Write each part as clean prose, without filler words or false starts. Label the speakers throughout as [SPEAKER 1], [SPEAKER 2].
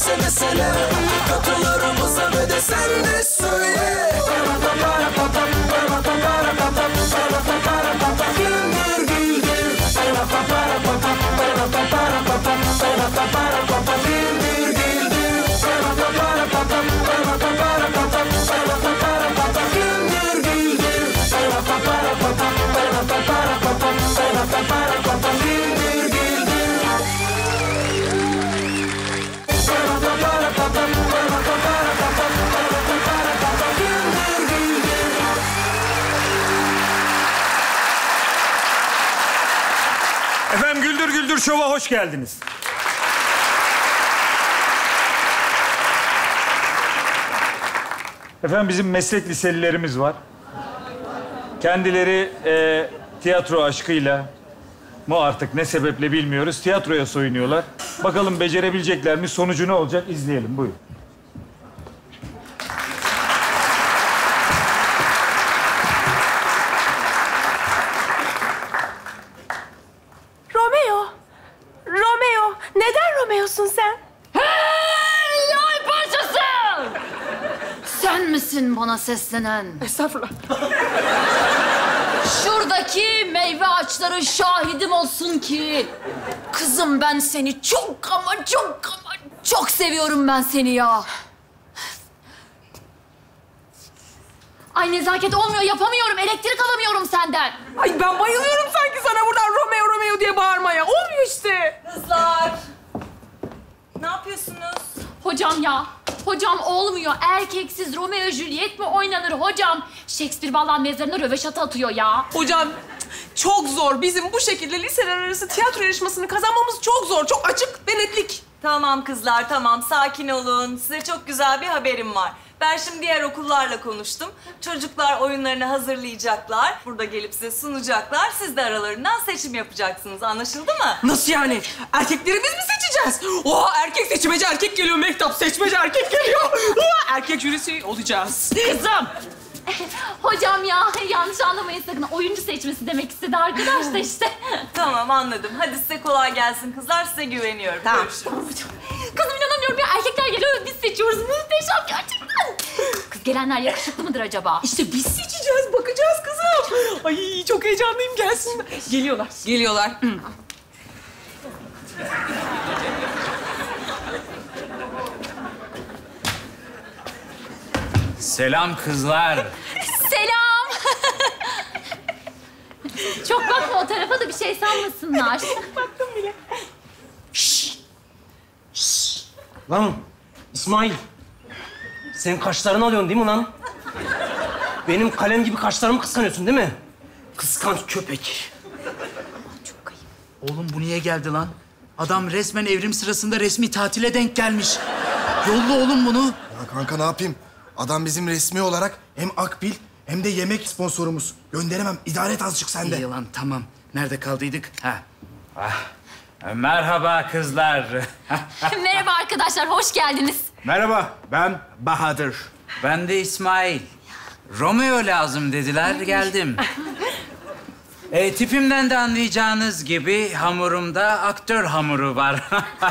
[SPEAKER 1] neyse mesele. Katılarımıza ve de sen de söyle. Güldür güldür. Güldür güldür.
[SPEAKER 2] Efendim Güldür Güldür Şov'a hoş geldiniz. Efendim bizim meslek liselilerimiz var. Kendileri tiyatro aşkıyla mı artık ne sebeple bilmiyoruz tiyatroya soyunuyorlar. Bakalım becerebilecekler mi? Sonucu ne olacak? İzleyelim. Buyurun.
[SPEAKER 3] Romeo, neden Romeo'sun sen?
[SPEAKER 4] Hey yay parçası! Sen misin bana seslenen?
[SPEAKER 3] Estağfurullah.
[SPEAKER 4] Şuradaki meyve ağaçları şahidim olsun ki... Kızım ben seni çok ama çok seviyorum ben seni ya. Ay nezaket olmuyor, yapamıyorum. Elektrik alamıyorum senden.
[SPEAKER 3] Ay ben bayılıyorum sanki sana buradan Romeo diye bağırmaya. Olmuyor işte.
[SPEAKER 5] Kızlar. Ne yapıyorsunuz?
[SPEAKER 4] Hocam ya, hocam olmuyor. Erkeksiz Romeo Juliet mi oynanır hocam? Shakespeare vallahi mezarına röveşata atıyor ya.
[SPEAKER 3] Hocam çok zor. Bizim bu şekilde liseler arası tiyatro yarışmasını kazanmamız çok zor. Çok açık ve netlik.
[SPEAKER 5] Tamam kızlar, tamam. Sakin olun. Size çok güzel bir haberim var. Ben şimdi diğer okullarla konuştum. Çocuklar oyunlarını hazırlayacaklar. Burada gelip size sunacaklar. Siz de aralarından seçim yapacaksınız. Anlaşıldı mı?
[SPEAKER 3] Nasıl yani? Erkekleri biz mi seçeceğiz? Oha erkek seçmeci erkek geliyor. Mehtap seçmeci erkek geliyor. Oha, erkek jürisi olacağız.
[SPEAKER 4] Kızım! Hocam ya, yanlış anlamayın sakın. Oyuncu seçmesi demek istedi arkadaş da işte.
[SPEAKER 5] Tamam, anladım. Hadi size kolay gelsin kızlar. Size güveniyorum.
[SPEAKER 3] Tamam.
[SPEAKER 5] Görüşürüz.
[SPEAKER 4] Kızım inanamıyorum ya, erkekler geliyor, biz seçiyoruz. Muhteşem gerçekten. Kız gelenler yakışıklı mıdır acaba?
[SPEAKER 3] İşte biz seçeceğiz, bakacağız kızım. Ay çok heyecanlıyım, gelsinler. Geliyorlar. Geliyorlar.
[SPEAKER 6] Selam kızlar.
[SPEAKER 4] Selam. Çok bakma o tarafa da bir şey sanmasınlar.
[SPEAKER 3] Baktım bile.
[SPEAKER 7] Lan İsmail, sen kaşlarını alıyorsun değil mi lan? Benim kalem gibi kaşlarımı kıskanıyorsun değil mi? Kıskanç köpek.
[SPEAKER 6] Oğlum bu niye geldi lan? Adam resmen evrim sırasında resmi tatile denk gelmiş. Yolla oğlum bunu.
[SPEAKER 8] Ya kanka ne yapayım? Adam bizim resmi olarak hem Akbil hem de yemek sponsorumuz. Gönderemem. İdare et azıcık sen de.
[SPEAKER 6] İyi lan tamam. Nerede kaldıydık? Ha. Merhaba kızlar.
[SPEAKER 4] Merhaba arkadaşlar, hoş geldiniz.
[SPEAKER 2] Merhaba, ben Bahadır.
[SPEAKER 6] Ben de İsmail. Romeo lazım dediler, geldim. Tipimden de anlayacağınız gibi hamurumda aktör hamuru var.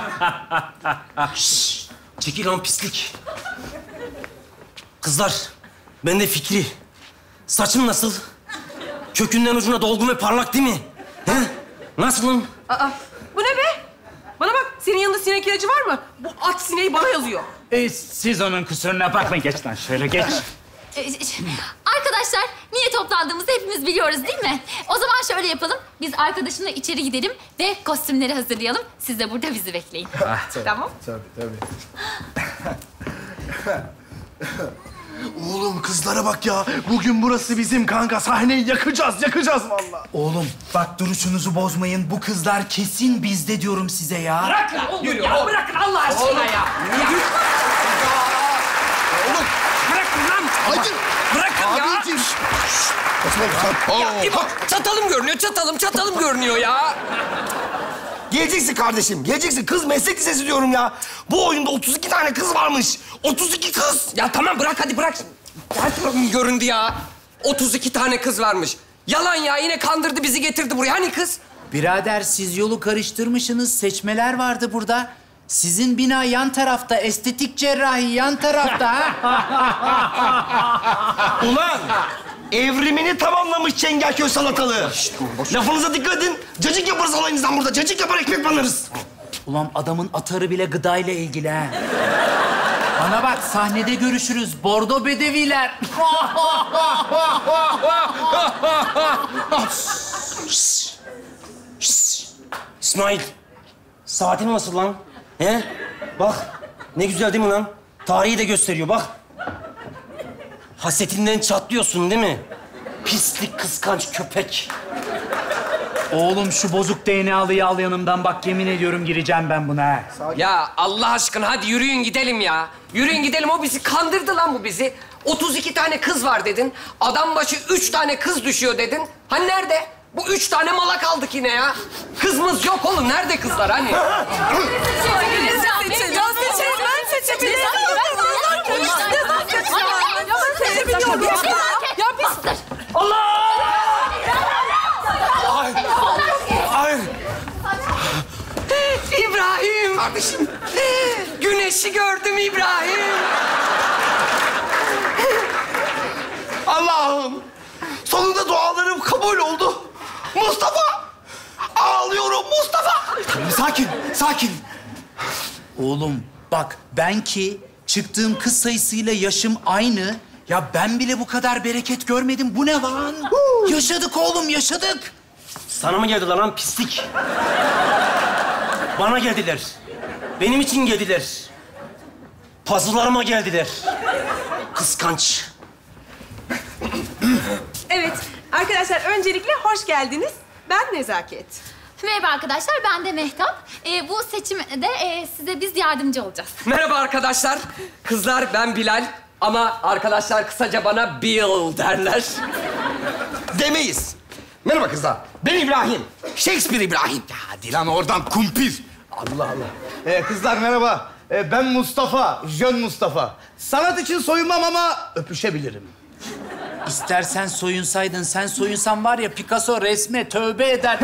[SPEAKER 7] Şşş! Çekil lan pislik. Kızlar, ben de Fikri. Saçım nasıl? Kökünden ucuna dolgun ve parlak değil mi? He? Nasılım?
[SPEAKER 3] Aa, bu ne be? Bana bak, senin yanında sinek ilacı var mı? Bu at sineği bana yazıyor.
[SPEAKER 6] Siz onun kusuruna bakmayın. Geç lan şöyle geç.
[SPEAKER 4] Arkadaşlar, niye toplandığımızı hepimiz biliyoruz değil mi? O zaman şöyle yapalım. Biz arkadaşımla içeri gidelim ve kostümleri hazırlayalım. Siz de burada bizi bekleyin.
[SPEAKER 3] Tamam.
[SPEAKER 8] Tabii. Oğlum kızlara bak ya. Bugün burası bizim kanka. Sahneyi yakacağız vallahi.
[SPEAKER 6] Oğlum bak duruşunuzu bozmayın. Bu kızlar kesin bizde diyorum size ya.
[SPEAKER 3] Bırakın oğlum ya, bırakın Allah aşkına ya.
[SPEAKER 8] Oğlum
[SPEAKER 3] Bırakın lan.
[SPEAKER 8] hadi.
[SPEAKER 3] Bırakın ya.
[SPEAKER 8] Abicim.
[SPEAKER 9] Çatalım görünüyor ya. Geleceksin kardeşim, geleceksin. Kız meslek lisesi diyorum ya. Bu oyunda 32 tane kız varmış. 32 kız.
[SPEAKER 10] Ya tamam bırak hadi bırak. Gerçekten göründü ya. 32 tane kız varmış. Yalan ya, yine kandırdı bizi getirdi buraya. Hani kız?
[SPEAKER 6] Birader siz yolu karıştırmışsınız. Seçmeler vardı burada. Sizin bina yan tarafta, estetik cerrahi yan tarafta ha.
[SPEAKER 9] Ulan! Evrimini tamamlamış Çengelköy salatalığı. Lafınıza dikkat edin. Cacık yaparız alayınızdan burada. Cacık yapar, ekmek banarız.
[SPEAKER 6] Ulan adamın atarı bile gıdayla ilgili ha. Bana bak, sahnede görüşürüz. Bordo bedeviler.
[SPEAKER 7] İsmail, saatin nasıl lan? He? Bak, ne güzel değil mi lan? Tarihi de gösteriyor, bak. Hasetinden çatlıyorsun değil mi? Pislik, kıskanç köpek.
[SPEAKER 6] Oğlum şu bozuk DNA'lıyı al yanımdan. Bak yemin ediyorum gireceğim ben buna ha.
[SPEAKER 10] Ya Allah aşkına hadi yürüyün gidelim ya. Yürüyün gidelim, o bizi kandırdı lan bu bizi. 32 tane kız var dedin. Adam başı 3 tane kız düşüyor dedin. Hani nerede? Bu 3 tane mala kaldık yine ya. Kızımız yok oğlum. Nerede kızlar hani?
[SPEAKER 9] Hayır.
[SPEAKER 10] İbrahim. Kardeşim. Güneşi gördüm İbrahim.
[SPEAKER 9] Allah'ım. Sonunda dualarım kabul oldu. Mustafa! Ağlıyorum Mustafa!
[SPEAKER 8] Sakin, sakin.
[SPEAKER 6] Oğlum bak, ben ki çıktığım kız sayısıyla yaşım aynı. Ya ben bile bu kadar bereket görmedim. Bu ne lan? Yaşadık oğlum, yaşadık.
[SPEAKER 7] Sana mı geldiler lan pislik? Bana geldiler. Benim için geldiler. Pazılarıma geldiler. Kıskanç.
[SPEAKER 11] Evet, arkadaşlar öncelikle hoş geldiniz. Ben Nezaket.
[SPEAKER 4] Merhaba arkadaşlar, ben de Mehtap. Bu seçimde size biz yardımcı olacağız.
[SPEAKER 10] Merhaba arkadaşlar. Kızlar, ben Bilal. Ama arkadaşlar kısaca bana Bill derler.
[SPEAKER 9] Demeyiz. Merhaba kızlar. Ben İbrahim. Shakespeare İbrahim.
[SPEAKER 8] Hadi lan oradan kumpir. Allah Allah. Kızlar merhaba. Ben Mustafa, Jön Mustafa. Sanat için soyunmam ama öpüşebilirim.
[SPEAKER 6] İstersen soyunsaydın, sen soyunsan var ya Picasso resme tövbe eder.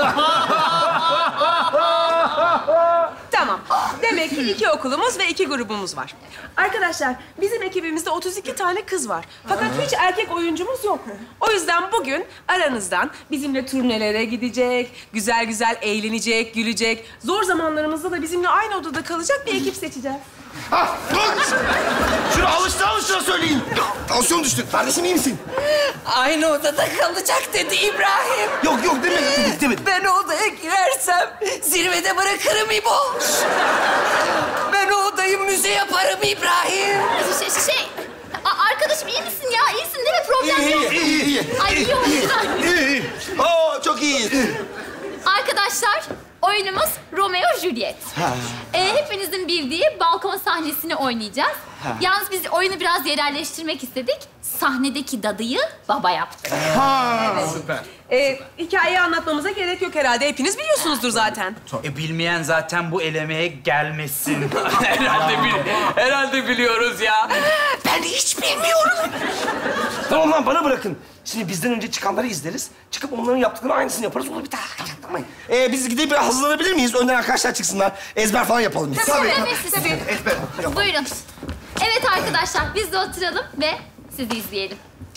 [SPEAKER 11] Tamam. Demek ki 2 okulumuz ve 2 grubumuz var. Arkadaşlar, bizim ekibimizde 32 tane kız var. Fakat hiç erkek oyuncumuz yok. O yüzden bugün aranızdan bizimle turnelere gidecek, güzel güzel eğlenecek, gülecek, zor zamanlarımızda da bizimle aynı odada kalacak bir ekip seçeceğiz.
[SPEAKER 9] Ha, dur! Şunu alıştıra söyleyin. Tansiyon düştü. Kardeşim iyi misin?
[SPEAKER 10] Aynı odada kalacak dedi İbrahim.
[SPEAKER 9] Yok demedim.
[SPEAKER 10] Ben o odaya girersem zirvede bırakırım İbo. Ben o odayı müze yaparım İbrahim.
[SPEAKER 4] Arkadaşım iyi misin ya? İyisin değil mi? Problem yok.
[SPEAKER 9] İyi.
[SPEAKER 4] Ay iyi oldu.
[SPEAKER 9] İyi. Oo, çok iyi.
[SPEAKER 4] Arkadaşlar, oyunumuz Romeo Juliet. Hepinizin bildiği balkon sahnesini oynayacağız. Yalnız biz oyunu biraz yerelleştirmek istedik. Sahnedeki dadıyı baba yaptık.
[SPEAKER 8] Süper.
[SPEAKER 11] Hikayeyi anlatmamıza gerek yok herhalde. Hepiniz biliyorsunuzdur zaten.
[SPEAKER 6] Bilmeyen zaten bu elemeye gelmesin.
[SPEAKER 10] Herhalde biliyoruz ya. Ben hiç bilmiyorum.
[SPEAKER 9] Tamam lan bana bırakın. Şimdi bizden önce çıkanları izleriz. Çıkıp onların yaptıklarının aynısını yaparız. Olur biter. Tamam. Biz gidip biraz hazırlanabilir miyiz? Önden arkadaşlar çıksınlar. Ezber falan yapalım biz.
[SPEAKER 4] Tabii. Buyurun. Evet arkadaşlar, biz de oturalım ve sizi izleyelim.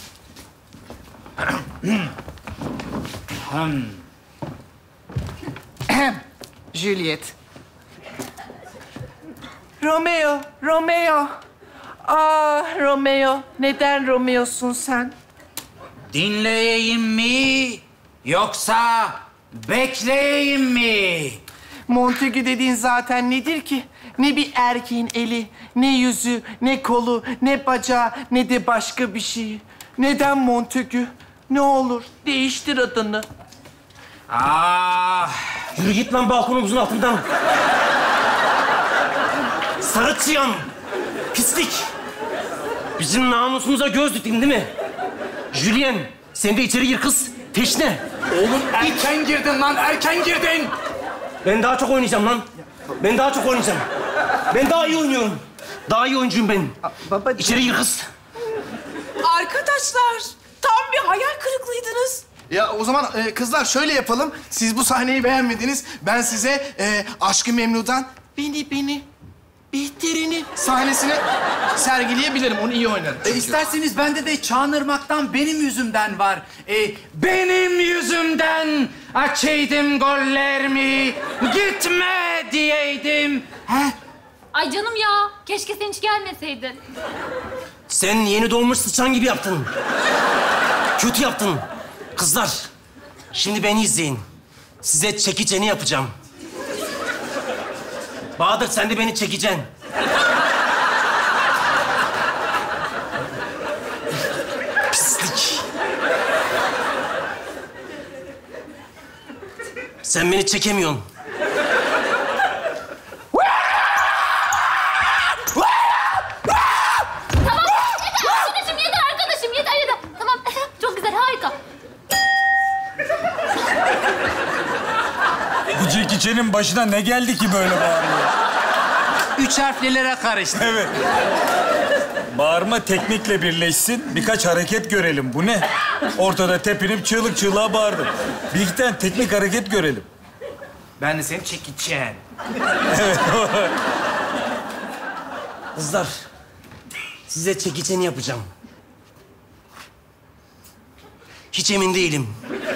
[SPEAKER 12] Juliet. Romeo. Romeo. Neden Romeo'sun sen?
[SPEAKER 6] Dinleyeyim mi yoksa bekleyeyim mi?
[SPEAKER 12] Montague dediğin zaten nedir ki? Ne bir erkeğin eli, ne yüzü, ne kolu, ne bacağı, ne de başka bir şey. Neden Montague? Ne olur değiştir adını.
[SPEAKER 7] Yürü git lan balkonumuzun altından. Sarı çıyan. Pislik. Bizim namusumuza göz diktin değil mi? Julien, sen de içeri gir kız. Teşne.
[SPEAKER 6] Oğlum erken girdin lan, erken girdin.
[SPEAKER 7] Ben daha çok oynayacağım lan. Ben daha çok oynayacağım. Ben daha iyi oynuyorum. Daha iyi oyuncuyum ben.
[SPEAKER 12] Baba...
[SPEAKER 7] İçeri gir kız.
[SPEAKER 11] Arkadaşlar, tam bir hayal kırıklığıydınız.
[SPEAKER 8] Ya o zaman kızlar şöyle yapalım. Siz bu sahneyi beğenmediniz. Ben size Aşk-ı Memnu'dan
[SPEAKER 12] Bihter'ini sahnesine sergileyebilirim. Onu iyi oynarım.
[SPEAKER 6] İsterseniz bende de Çağınırmak'tan benim yüzümden var. Benim yüzümden açaydım gollerimi, gitme diyeydim. He?
[SPEAKER 4] Ay canım ya, keşke sen hiç gelmeseydin.
[SPEAKER 7] Sen yeni doğmuş sıçan gibi yaptın. Kötü yaptın. Kızlar, şimdi beni izleyin. Size çekiceni yapacağım. Bahadır, sen de beni çekeceksin. Pislik. Sen beni çekemiyorsun.
[SPEAKER 4] Yeter arkadaşım, yeter. Tamam, çok güzel, harika.
[SPEAKER 2] Bu Jackie Chan'in başına ne geldi ki böyle bağırıyor?
[SPEAKER 6] 3 harflilere karıştı.
[SPEAKER 2] Evet. Bağırma teknikle birleşsin, birkaç hareket görelim. Bu ne? Ortada tepinip çığlık çığlığa bağırdım. Bir iki tane teknik hareket görelim.
[SPEAKER 6] Ben de seni çekeceğim.
[SPEAKER 2] Evet.
[SPEAKER 7] Kızlar, size çekiceni yapacağım. Hiç emin değilim.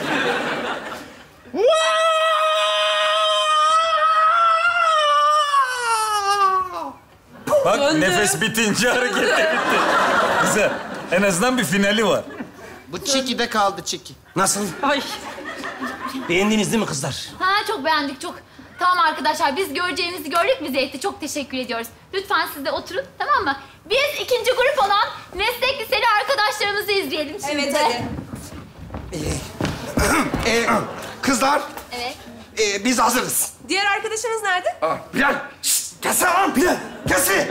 [SPEAKER 2] Bak
[SPEAKER 3] Döndü.
[SPEAKER 2] nefes bitince hareket de bitti. Güzel. En azından bir finali var.
[SPEAKER 12] Bu çekide kaldı çeki.
[SPEAKER 7] Nasıl?
[SPEAKER 3] Ay.
[SPEAKER 7] Beğendiniz değil mi kızlar?
[SPEAKER 4] Ha, çok beğendik, çok. Tamam arkadaşlar, biz göreceğimizi gördük, bize yetti. Çok teşekkür ediyoruz. Lütfen siz de oturun, tamam mı? Biz ikinci grup olan meslek liseli arkadaşlarımızı izleyelim şimdi.
[SPEAKER 5] Evet, hadi.
[SPEAKER 9] Kızlar,
[SPEAKER 4] Evet.
[SPEAKER 9] biz hazırız.
[SPEAKER 11] Diğer arkadaşınız nerede?
[SPEAKER 9] Bilal, şşt, kessene lan Bilal, kessene.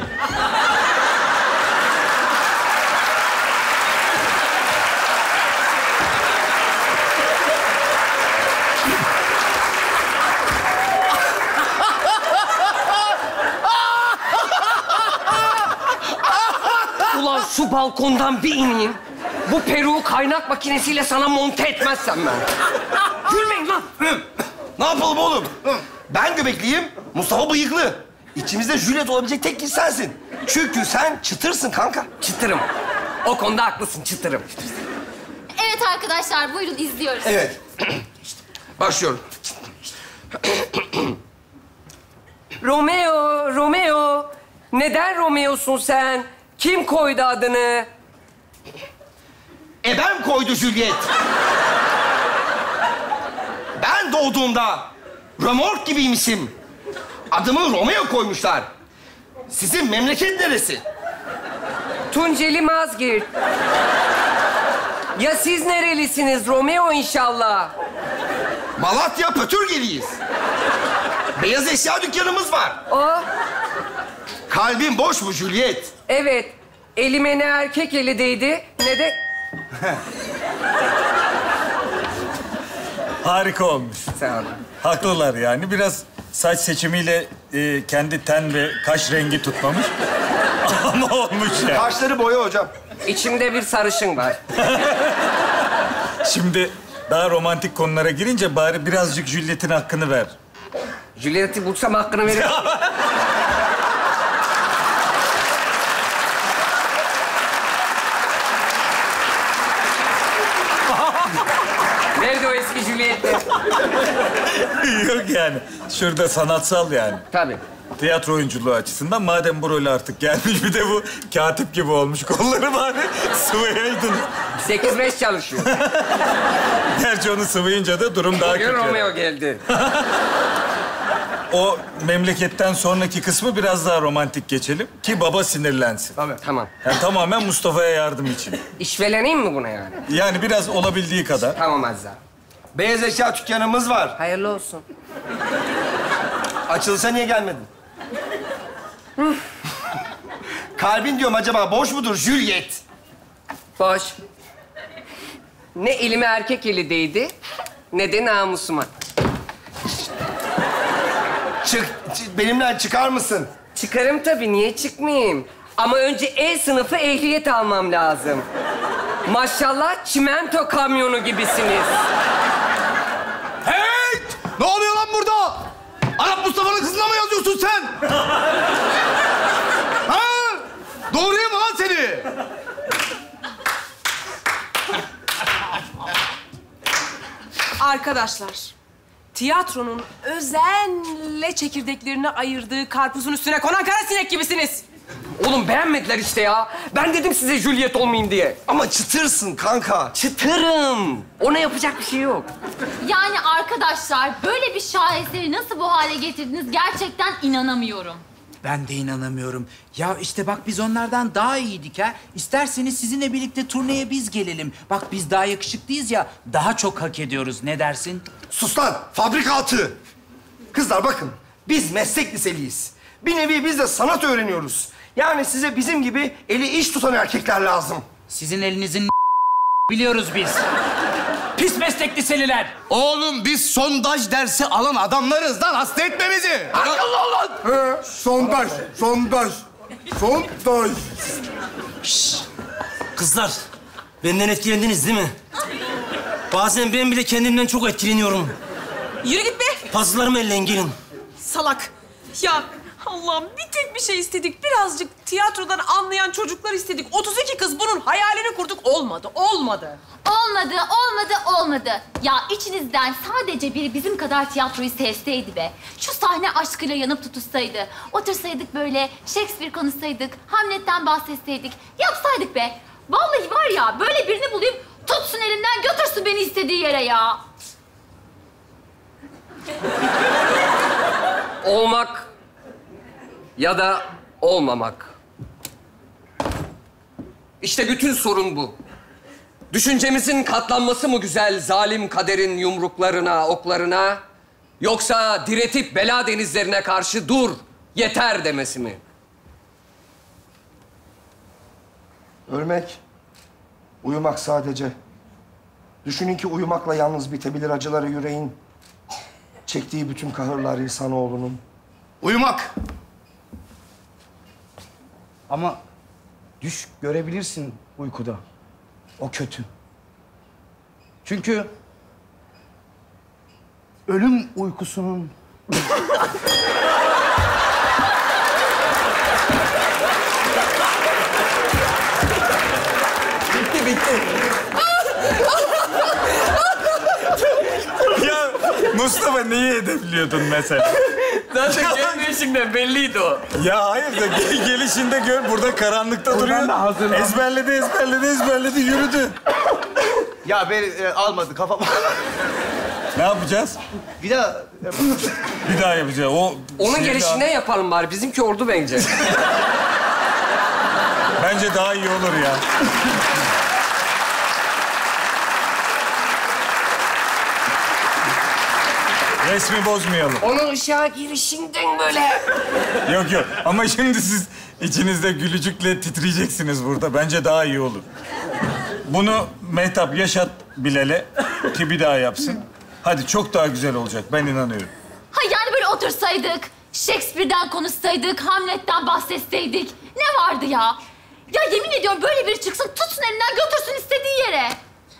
[SPEAKER 10] Ulan şu balkondan bir ineyim. Bu peruğu kaynak makinesiyle sana monte etmezsem ben. Gülmeyin lan.
[SPEAKER 9] Ne yapalım oğlum? Ben göbekliyim, Mustafa bıyıklı. İçimizde Juliet olabilecek tek kişi sensin. Çünkü sen çıtırsın kanka.
[SPEAKER 10] Çıtırım. O konuda haklısın, çıtırım.
[SPEAKER 4] Evet arkadaşlar, buyurun izliyoruz.
[SPEAKER 9] Evet. Başlıyorum.
[SPEAKER 10] Romeo, Romeo. Neden Romeo'sun sen? Kim koydu adını?
[SPEAKER 9] Ben koydu Juliet. Ben doğduğumda römork gibiymişim. Adımı Romeo koymuşlar. Sizin memleket neresi?
[SPEAKER 10] Tunceli Mazgirt. Ya siz nerelisiniz? Romeo inşallah.
[SPEAKER 9] Malatya Pötürgeliyiz. Beyaz eşya dükkanımız var.
[SPEAKER 10] O,
[SPEAKER 9] Kalbin boş mu Juliet?
[SPEAKER 10] evet. Elime ne erkek eli değdi, ne de...
[SPEAKER 2] Harika olmuş.
[SPEAKER 10] Sağ olun.
[SPEAKER 2] Haklılar yani. Biraz saç seçimiyle kendi ten ve kaş rengi tutmamış. Ama olmuş ya.
[SPEAKER 9] Kaşları boya hocam.
[SPEAKER 10] İçimde bir sarışın var.
[SPEAKER 2] Şimdi daha romantik konulara girince bari birazcık Juliet'in hakkını ver.
[SPEAKER 10] Juliet'i bulsam hakkını veririm. Nerede o eski Juliet'ler?
[SPEAKER 2] Yok yani. Şurada sanatsal yani.
[SPEAKER 10] Tabii.
[SPEAKER 2] Tiyatro oyunculuğu açısından madem bu role artık gelmiş bir de bu katip gibi olmuş kolları bari sıvayaydın.
[SPEAKER 10] 8-5 çalışıyor.
[SPEAKER 2] Gerçi onu sıvayınca da durum daha
[SPEAKER 10] Bugün
[SPEAKER 2] kötü.
[SPEAKER 10] Romeo geldi.
[SPEAKER 2] O memleketten sonraki kısmı biraz daha romantik geçelim ki baba sinirlensin.
[SPEAKER 10] Tamam.
[SPEAKER 2] Yani tamamen Mustafa'ya yardım için.
[SPEAKER 10] İşveleneyim mi buna yani?
[SPEAKER 2] Yani biraz olabildiği kadar.
[SPEAKER 10] Tamam Azza.
[SPEAKER 9] Beyaz eşya dükkanımız var.
[SPEAKER 10] Hayırlı olsun.
[SPEAKER 9] Açılışa niye gelmedin? Kalbin diyorum acaba boş mudur Juliet?
[SPEAKER 10] Boş. Ne elime erkek eli değdi, ne de namusuma.
[SPEAKER 9] Benimle çıkar mısın?
[SPEAKER 10] Çıkarım tabii, niye çıkmayayım? Ama önce E sınıfı ehliyet almam lazım. Maşallah çimento kamyonu gibisiniz.
[SPEAKER 8] Hey! Ne oluyor lan burada? Arap Mustafa'nın kızına mı yazıyorsun sen? Ha? Doğrayayım lan seni.
[SPEAKER 11] Arkadaşlar, tiyatronun özenle çekirdeklerini ayırdığı karpuzun üstüne konan kara sinek gibisiniz.
[SPEAKER 10] Oğlum beğenmediler işte ya. Ben dedim size Juliet olmayayım diye.
[SPEAKER 9] Ama çıtırsın kanka.
[SPEAKER 10] Çıtırım. Ona yapacak bir şey yok.
[SPEAKER 4] Yani arkadaşlar böyle bir şaheseri nasıl bu hale getirdiniz gerçekten inanamıyorum.
[SPEAKER 6] Ben de inanamıyorum. Ya işte bak biz onlardan daha iyiydik ha. İsterseniz sizinle birlikte turneye biz gelelim. Bak biz daha yakışıklıyız ya, daha çok hak ediyoruz. Ne dersin?
[SPEAKER 9] Sus lan, fabrika atı. Kızlar bakın, biz meslek liseliyiz. Bir nevi biz de sanat öğreniyoruz. Yani size bizim gibi eli iş tutan erkekler lazım.
[SPEAKER 6] Sizin elinizin biliyoruz biz. Pis meslek liseliler.
[SPEAKER 8] Oğlum biz sondaj dersi alan adamlarız lan. Hasta etme bizi.
[SPEAKER 9] Akıllı olun.
[SPEAKER 8] Sondaj.
[SPEAKER 7] Kızlar, benden etkilendiniz değil mi? Bazen ben bile kendimden çok etkileniyorum.
[SPEAKER 11] Yürü git be!
[SPEAKER 7] Puzzle'larımı elleyin, gelin.
[SPEAKER 11] Salak. Ya Allah'ım bir tek bir şey istedik. Birazcık tiyatrodan anlayan çocuklar istedik. 32 kız bunun hayalini kurduk. Olmadı.
[SPEAKER 4] Olmadı. Ya içinizden sadece biri bizim kadar tiyatroyu sevseydi be. Şu sahne aşkıyla yanıp tutuşsaydı. Otursaydık böyle Shakespeare konuşsaydık. Hamlet'ten bahsetseydik. Yapsaydık be. Vallahi var ya böyle birini bulayım. Tutsun elimden götürsün beni istediği yere ya.
[SPEAKER 10] Olmak ya da olmamak. İşte bütün sorun bu. Düşüncemizin katlanması mı güzel zalim kaderin yumruklarına, oklarına? Yoksa diretip bela denizlerine karşı dur, yeter demesi mi?
[SPEAKER 9] Ölmek, uyumak sadece. Düşünün ki uyumakla yalnız bitebilir acıları yüreğin. Çektiği bütün kahırlar insanoğlunun.
[SPEAKER 8] Uyumak. Ama düş görebilirsin uykuda. O kötü. Çünkü ölüm uykusunun...
[SPEAKER 2] Bitti. Ya Mustafa neyi hedefliyordun mesela?
[SPEAKER 10] Zaten gelmeyişinden belliydi o.
[SPEAKER 2] Ya hayır da gelişinde gör, burada karanlıkta duruyor. Ezberledi, yürüdü.
[SPEAKER 8] Ya beni almadı kafam.
[SPEAKER 2] Ne yapacağız?
[SPEAKER 8] Bir daha...
[SPEAKER 2] Bir daha yapacağız.
[SPEAKER 10] Onun gelişine yapalım bari. Bizimki oldu bence.
[SPEAKER 2] Bence daha iyi olur ya. Resmi bozmayalım.
[SPEAKER 10] Onun ışığa girişinden böyle.
[SPEAKER 2] Yok. Ama şimdi siz içinizde gülücükle titreyeceksiniz burada. Bence daha iyi olur. Bunu Mehtap yaşat Bilal'e ki bir daha yapsın. Hadi çok daha güzel olacak. Ben inanıyorum.
[SPEAKER 4] Ha yani böyle otursaydık, Shakespeare'den konuşsaydık, Hamlet'ten bahsetseydik. Ne vardı ya? Ya yemin ediyorum böyle biri çıksın, tutsun elinden götürsün istediği yere.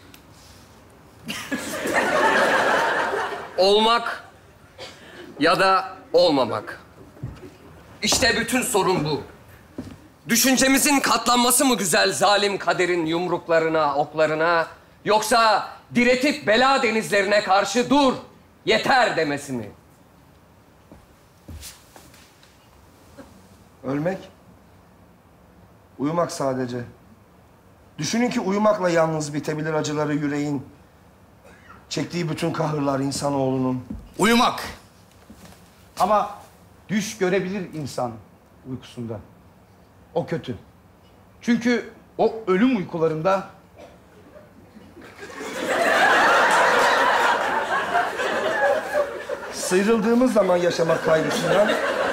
[SPEAKER 10] Olmak ya da olmamak. İşte bütün sorun bu. Düşüncemizin katlanması mı güzel zalim kaderin yumruklarına, oklarına? Yoksa diretip bela denizlerine karşı dur, yeter demesi mi?
[SPEAKER 9] Ölmek, uyumak sadece. Düşünün ki uyumakla yalnız bitebilir acıları yüreğin. Çektiği bütün kahırlar insanoğlunun.
[SPEAKER 8] Uyumak. Ama düş görebilir insan uykusunda. O kötü. Çünkü o ölüm uykularında...
[SPEAKER 9] Sıyrıldığımız zaman yaşamak kaygısından...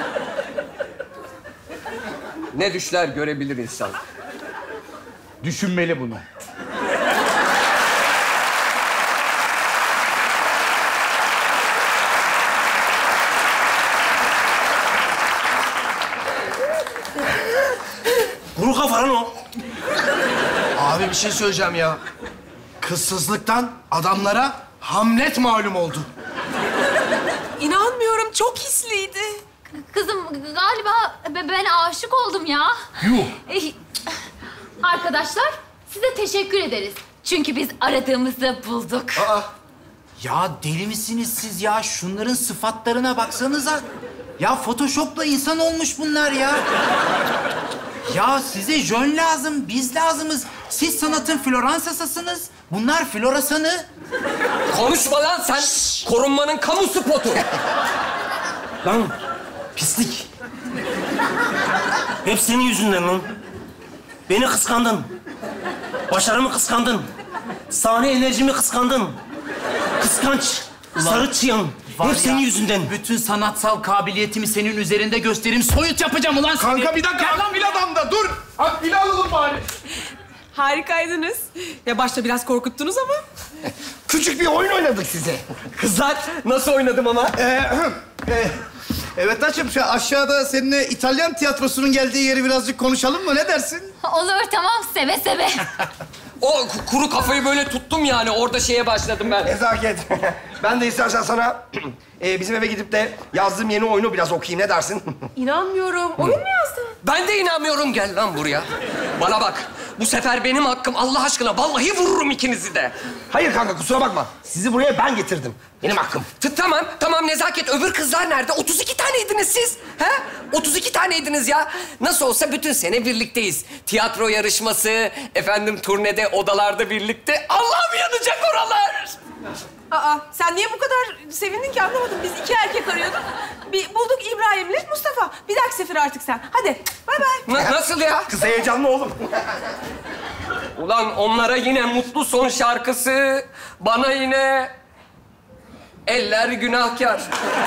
[SPEAKER 10] Ne düşler görebilir insan.
[SPEAKER 8] Düşünmeli bunu.
[SPEAKER 7] Kuru kafa lan o.
[SPEAKER 12] Abi bir şey söyleyeceğim ya. Kızsızlıktan adamlara Hamlet malum oldu.
[SPEAKER 11] İnanmıyorum. çok hisliydi.
[SPEAKER 4] Kızım galiba ben aşık oldum ya.
[SPEAKER 9] Yuh.
[SPEAKER 4] Arkadaşlar size teşekkür ederiz. Çünkü biz aradığımızı bulduk.
[SPEAKER 6] Ya deli misiniz siz ya? Şunların sıfatlarına baksanıza. Ya Photoshop'la insan olmuş bunlar ya. Ya size jön lazım, biz lazımız. Siz sanatın Floransa'sısınız. Bunlar Florasan'ı.
[SPEAKER 10] Konuşma lan sen. Korunmanın kamu spotu.
[SPEAKER 7] Lan pislik. Hep senin yüzünden lan. Beni kıskandın. Başarımı kıskandın. Sahne enerjimi kıskandın. Kıskanç, sarı çıyan. Hep senin yüzünden.
[SPEAKER 6] Bütün sanatsal kabiliyetimi senin üzerinde göstereyim. Soyut yapacağım ulan seni.
[SPEAKER 8] Kanka bir dakika, Akbil adamda dur. Akbil'i alalım bari.
[SPEAKER 11] Harikaydınız. Ya başta biraz korkuttunuz ama.
[SPEAKER 9] Küçük bir oyun oynadık size.
[SPEAKER 10] Kızlar nasıl oynadım ama?
[SPEAKER 8] Evet Taçım, şu aşağıda seninle İtalyan tiyatrosunun geldiği yeri birazcık konuşalım mı? Ne dersin?
[SPEAKER 4] Olur tamam seve seve.
[SPEAKER 10] O kuru kafayı böyle tuttum yani. Orada şeye başladım ben.
[SPEAKER 9] Nezaket. Ben de istersen sana bizim eve gidip de yazdığım yeni oyunu biraz okuyayım. Ne dersin?
[SPEAKER 11] İnanmıyorum. Oyun mu yazdın?
[SPEAKER 10] Ben de inanmıyorum. Gel lan buraya. Bana bak. Bu sefer benim hakkım. Allah aşkına vallahi vururum ikinizi de.
[SPEAKER 9] Hayır kanka, kusura bakma. Sizi buraya ben getirdim. Benim hakkım.
[SPEAKER 10] Tamam Nezaket. Öbür kızlar nerede? 32 taneydiniz siz. He? 32 taneydiniz ya. Nasıl olsa bütün sene birlikteyiz. Tiyatro yarışması, efendim turnede, odalarda birlikte. Allah'ım yanacak oralar.
[SPEAKER 11] Aa, sen niye bu kadar sevindin ki anlamadım. Biz 2 erkek arıyorduk. Bulduk İbrahim'le Mustafa. Bir dahaki sefer artık sen. Hadi, bay bay.
[SPEAKER 10] Nasıl ya?
[SPEAKER 9] Kız heyecanlı oğlum.
[SPEAKER 10] Ulan onlara yine mutlu son şarkısı, bana yine eller günahkar.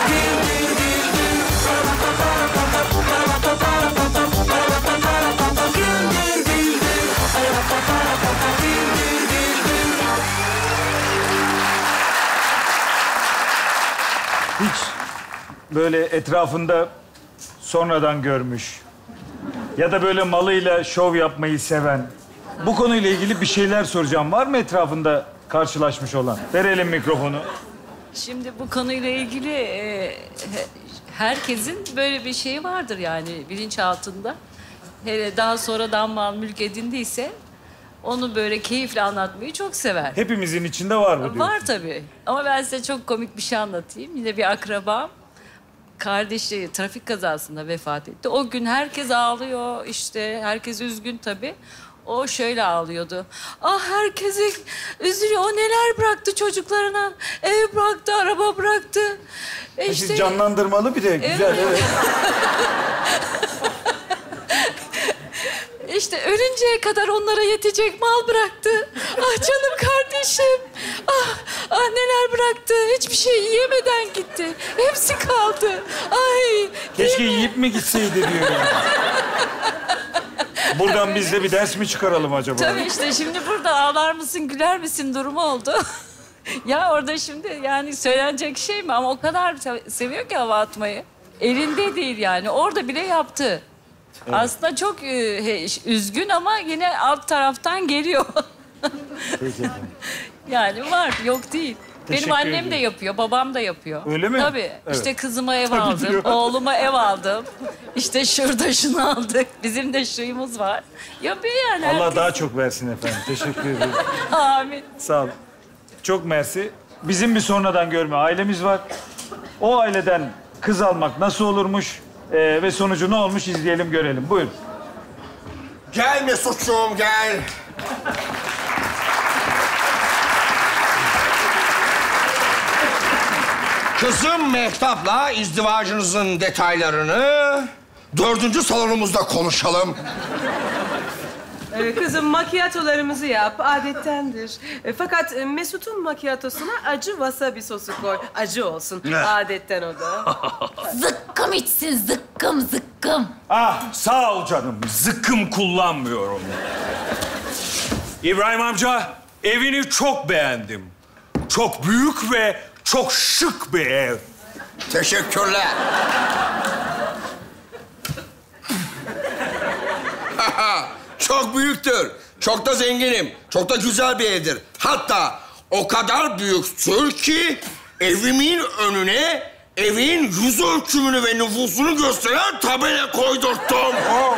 [SPEAKER 2] Hiç böyle etrafında sonradan görmüş ya da böyle malıyla şov yapmayı seven, bu konuyla ilgili bir şeyler soracağım. Var mı etrafında karşılaşmış olan? Verelim mikrofonu.
[SPEAKER 13] Şimdi bu konuyla ilgili herkesin böyle bir şeyi vardır yani bilinçaltında. Hele daha sonradan mal mülk edindiyse onu böyle keyifle anlatmayı çok sever.
[SPEAKER 2] Hepimizin içinde var bu diyorsun.
[SPEAKER 13] Var tabii. Ama ben size çok komik bir şey anlatayım. Yine bir akrabam kardeşi trafik kazasında vefat etti. O gün herkes ağlıyor işte. Herkes üzgün tabii. O şöyle ağlıyordu. Ah herkesi üzülüyor. O neler bıraktı çocuklarına. Ev bıraktı, araba bıraktı.
[SPEAKER 2] Siz canlandırmalı bir de. Güzel, evet.
[SPEAKER 13] İşte ölünceye kadar onlara yetecek mal bıraktı. Ah canım kardeşim. Ah neler bıraktı. Hiçbir şey yiyemeden gitti. Hepsi kaldı. Ay.
[SPEAKER 2] Keşke yiyip mi gitseydi diyor yani. Buradan biz de bir ders mi çıkaralım acaba?
[SPEAKER 13] Tabii işte şimdi burada ağlar mısın, güler misin durumu oldu. Ya orada şimdi yani söylenecek şey mi? Ama o kadar seviyor ki hava atmayı. Elinde değil yani. Orada bile yaptı. Evet. Aslında çok üzgün ama yine alt taraftan geliyor.
[SPEAKER 2] Peki.
[SPEAKER 13] Yani var, yok değil. Benim annem de yapıyor, babam da yapıyor.
[SPEAKER 2] Öyle mi?
[SPEAKER 13] Tabii. Evet. İşte kızıma ev aldım, oğluma ev aldım. İşte şurada şunu aldık. Bizim de şuyumuz var. Yapıyor yani.
[SPEAKER 2] Allah
[SPEAKER 13] herkes.
[SPEAKER 2] daha çok versin efendim. Teşekkür ederim.
[SPEAKER 13] Amin.
[SPEAKER 2] Sağ olun. Çok mersi. Bizim bir sonradan görme ailemiz var. O aileden kız almak nasıl olurmuş ve sonucu ne olmuş izleyelim, görelim. Buyurun.
[SPEAKER 9] Gel Mesut'cuğum, gel. Kızım Mehtap'la izdivacınızın detaylarını 4. salonumuzda konuşalım.
[SPEAKER 11] Kızım makyatolarımızı yap, adettendir. Fakat Mesut'un makyatosuna acı wasabi sosu koy. Acı olsun, adetten o da.
[SPEAKER 4] Zıkkım içsin, zıkkım zıkkım.
[SPEAKER 14] Ah sağ ol canım, zıkkım kullanmıyorum. İbrahim amca, evini çok beğendim. Çok büyük ve çok şık bir ev.
[SPEAKER 9] Teşekkürler. Çok büyüktür. Çok da zenginim. Çok da güzel bir evdir. Hatta o kadar büyüktür ki evimin önüne evin yüz ölçümünü ve nüfusunu gösteren tabela koydurttum.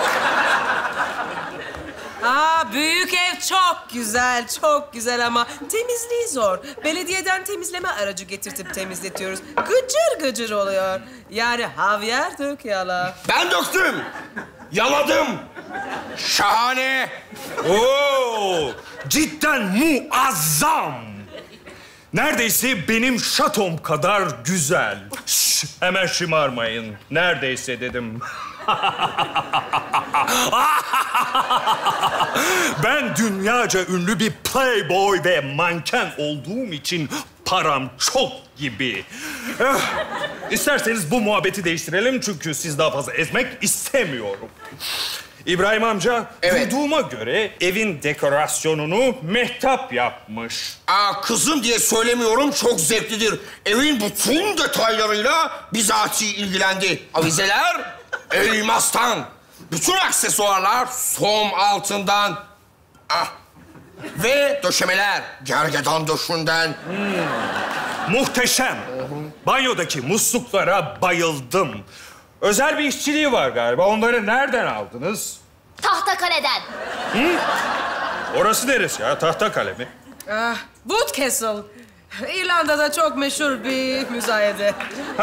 [SPEAKER 11] Büyük ev çok güzel ama temizliği zor. Belediyeden temizleme aracı getirtip temizletiyoruz. Gıcır gıcır oluyor. Yani havyar dök yala.
[SPEAKER 9] Ben döktüm. Yaladım. Şahane.
[SPEAKER 14] Oo, cidden muazzam. Neredeyse benim şatom kadar güzel. Şş, hemen şımarmayın. Neredeyse dedim. Ben dünyaca ünlü bir playboy ve manken olduğum için param çok gibi. İsterseniz bu muhabbeti değiştirelim çünkü siz daha fazla ezmek istemiyorum. İbrahim amca, duyduğuma göre evin dekorasyonunu Mehtap yapmış.
[SPEAKER 9] Kızım diye söylemiyorum, çok zevklidir. Evin bütün detaylarıyla bizatihi ilgilendi. Avizeler elmastan, bütün aksesuarlar som altından. Ve döşemeler gergedan döşünden.
[SPEAKER 14] Muhteşem. Banyodaki musluklara bayıldım. Özel bir işçiliği var galiba. Onları nereden aldınız?
[SPEAKER 4] Tahtakale'den.
[SPEAKER 14] Orası neresi ya? Tahtakale mi?
[SPEAKER 11] Wood Castle. İrlanda'da çok meşhur bir müzayede.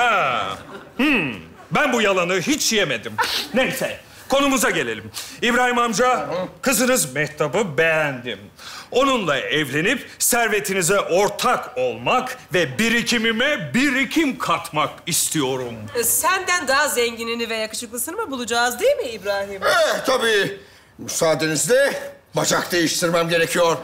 [SPEAKER 14] Ben bu yalanı hiç yemedim. Neyse, konumuza gelelim. İbrahim amca, kızınız Mehtap'ı beğendim. Onunla evlenip servetinize ortak olmak ve birikimime birikim katmak istiyorum.
[SPEAKER 11] Senden daha zenginini ve yakışıklısını mı bulacağız değil mi İbrahim?
[SPEAKER 9] Tabii. Müsaadenizle bacak değiştirmem gerekiyor.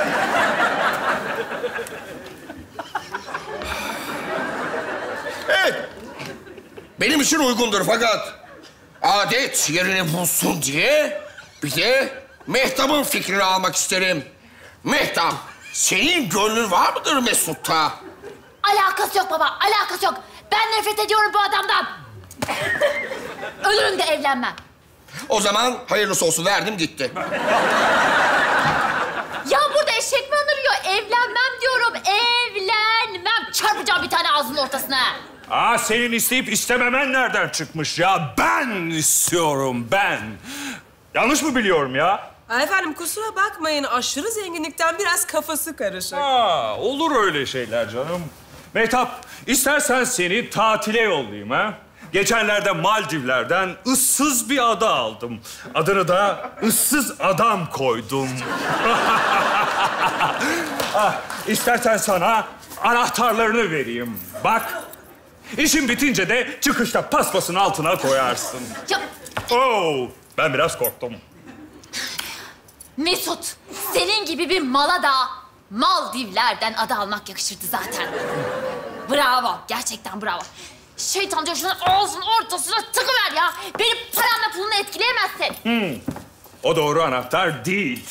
[SPEAKER 9] Evet. Benim için uygundur fakat adet yerini bulsun diye bir de Mehtap'ın fikrini almak isterim. Mehtap, senin gönlün var mıdır Mesut'ta?
[SPEAKER 4] Alakası yok baba, alakası yok. Ben nefret ediyorum bu adamdan. Ölürüm de evlenmem.
[SPEAKER 9] O zaman hayırlısı olsun, verdim gitti.
[SPEAKER 4] Ya burada eşek mi anırıyor? Evlenmem diyorum, evlenmem. Çarpacağım bir tane ağzının ortasına.
[SPEAKER 14] Senin isteyip istememen nereden çıkmış ya? Ben istiyorum, ben. Yanlış mı biliyorum ya?
[SPEAKER 11] Efendim kusura bakmayın, aşırı zenginlikten biraz kafası karışık.
[SPEAKER 14] Olur öyle şeyler canım. Mehtap, istersen seni tatile yollayayım ha? Geçenlerde Maldivler'den ıssız bir ada aldım. Adını da ıssız adam koydum. İstersen sana anahtarlarını vereyim. Bak, işin bitince de çıkışta paspasın altına koyarsın.
[SPEAKER 4] Ya...
[SPEAKER 14] Ben biraz korktum.
[SPEAKER 4] Mesut, senin gibi bir mala da Maldivler'den ada almak yakışırdı zaten. Bravo, gerçekten bravo. Şeytan şunun ağzının ortasına tıkıver ya. Benim paramla pulunu etkileyemezsin.
[SPEAKER 14] O doğru anahtar değil.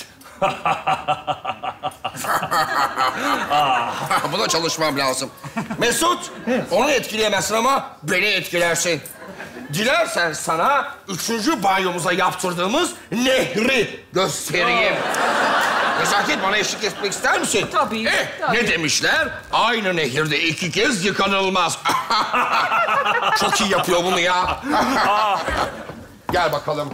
[SPEAKER 9] Buna çalışmam lazım. Mesut, onu etkileyemezsin ama beni etkilersin. Dilersen sana 3. banyomuza yaptırdığımız nehri göstereyim. Nezaket, bana eşlik etmek ister misin?
[SPEAKER 11] Tabii. Tabii.
[SPEAKER 9] Ne demişler? Aynı nehirde 2 kez yıkanılmaz. Çok iyi yapıyor bunu ya. Gel bakalım.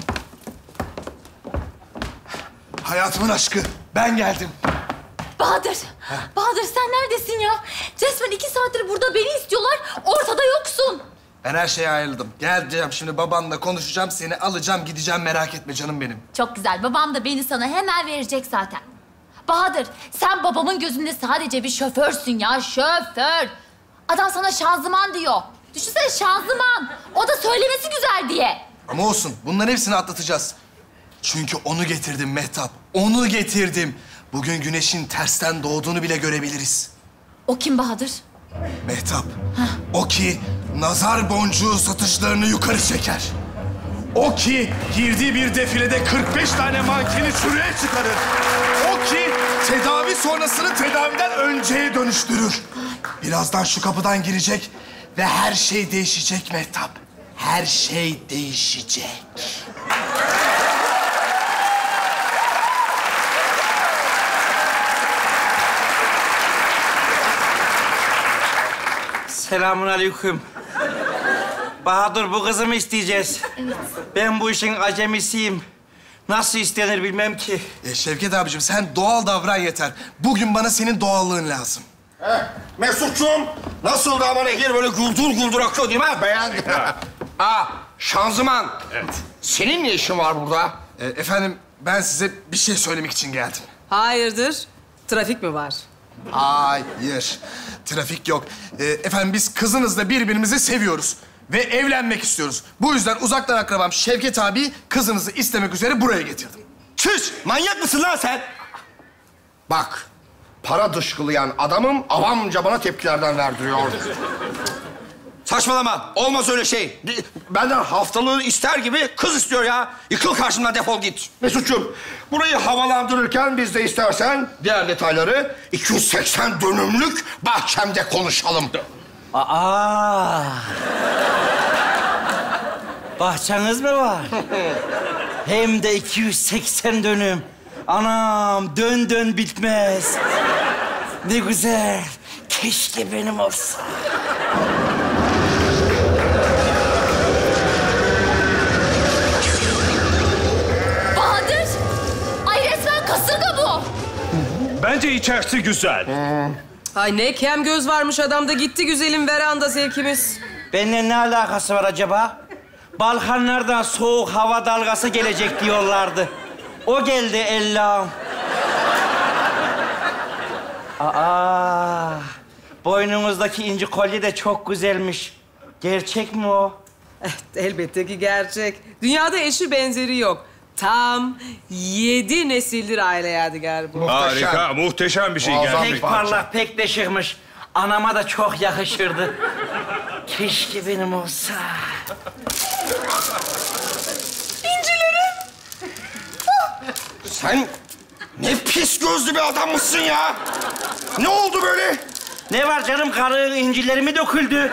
[SPEAKER 8] Hayatımın aşkı, ben geldim.
[SPEAKER 4] Bahadır, Bahadır sen neredesin ya? Resmen 2 saattir burada beni istiyorlar, ortada yoksun.
[SPEAKER 8] Ben her şeye ayrıldım. Geleceğim şimdi babanla konuşacağım, seni alacağım, gideceğim, merak etme canım benim.
[SPEAKER 4] Çok güzel, babam da beni sana hemen verecek zaten. Bahadır, sen babamın gözünde sadece bir şoförsün ya, şoför. Adam sana şanzıman diyor. Düşünsene şanzıman. O da söylemesi güzel diye.
[SPEAKER 8] Ama olsun, bunların hepsini atlatacağız. Çünkü onu getirdim Mehtap, onu getirdim. Bugün güneşin tersten doğduğunu bile görebiliriz.
[SPEAKER 4] O kim Bahadır?
[SPEAKER 8] Mehtap, o ki nazar boncuğu satışlarını yukarı çeker. O ki girdiği bir defilede 45 tane mankeni çürüye çıkarır. O ki tedavi sonrasını tedaviden önceye dönüştürür. Birazdan şu kapıdan girecek ve her şey değişecek Mehtap. Her şey değişecek.
[SPEAKER 12] Selamünaleyküm. Bahadır, bu kızı mı isteyeceğiz?
[SPEAKER 4] Evet.
[SPEAKER 12] Ben bu işin acemisiyim. Nasıl istenir bilmem ki.
[SPEAKER 8] Şevket abicim sen doğal davran yeter. Bugün bana senin doğallığın lazım.
[SPEAKER 9] Mesut'cum, nasıl da ama nehir böyle guldur guldur akıyor değil mi? Beğendim. Şanzıman.
[SPEAKER 14] Evet.
[SPEAKER 9] Senin ne işin var burada?
[SPEAKER 8] Efendim ben size bir şey söylemek için geldim.
[SPEAKER 11] Hayırdır? Trafik mi var?
[SPEAKER 8] Hayır. Trafik yok. Efendim biz kızınızla birbirimizi seviyoruz. Ve evlenmek istiyoruz. Bu yüzden uzaktan akrabam Şevket abi kızınızı istemek üzere buraya getirdim.
[SPEAKER 9] Çüş! Manyak mısın lan sen? Bak, para dışkılayan adamım avamca bana tepkilerden verdiriyor. Saçmalama. Olmaz öyle şey. Benden haftalığı ister gibi kız istiyor ya. Yıkıl karşımdan, defol git. Mesut'cum, burayı havalandırırken biz de istersen diğer detayları 280 dönümlük bahçemde konuşalım.
[SPEAKER 12] Bahçeniz mi var? Hem de 280 dönüm. Anam, dön dön bitmez. Ne güzel. Keşke benim olsa.
[SPEAKER 4] Bahadır! Ay resmen kasırga bu.
[SPEAKER 14] Bence içerisi güzel.
[SPEAKER 11] Ay ne kem göz varmış adamda, gitti güzelim veranda zevkimiz.
[SPEAKER 12] Benimle ne alakası var acaba? Balkanlardan soğuk hava dalgası gelecek diyorlardı. O geldi Allah'ım. Boynumuzdaki inci kolye de çok güzelmiş. Gerçek mi o?
[SPEAKER 11] Elbette ki gerçek. Dünyada eşi benzeri yok. Tam 7 nesildir aile yadigarı bu.
[SPEAKER 14] Harika, muhteşem bir şey gerçekten.
[SPEAKER 12] Pek parlak, pek de şıkmış. Anama da çok yakışırdı. Keşke benim olsa.
[SPEAKER 9] İncilerim. Sen ne pis gözlü bir adammışsın ya. Ne oldu böyle?
[SPEAKER 12] Ne var canım, karı incilerimi döküldü.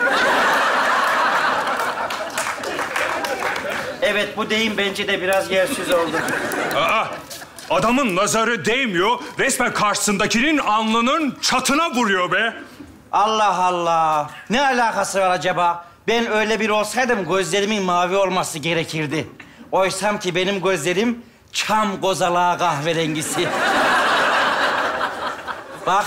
[SPEAKER 12] Evet, bu deyim bence de biraz yersiz oldu.
[SPEAKER 14] Adamın nazarı değmiyor, resmen karşısındakinin alnının çatına vuruyor be.
[SPEAKER 12] Allah Allah! Ne alakası var acaba? Ben öyle biri olsaydım gözlerimin mavi olması gerekirdi. Oysam ki benim gözlerim çam kozalağı kahverengisi. Bak.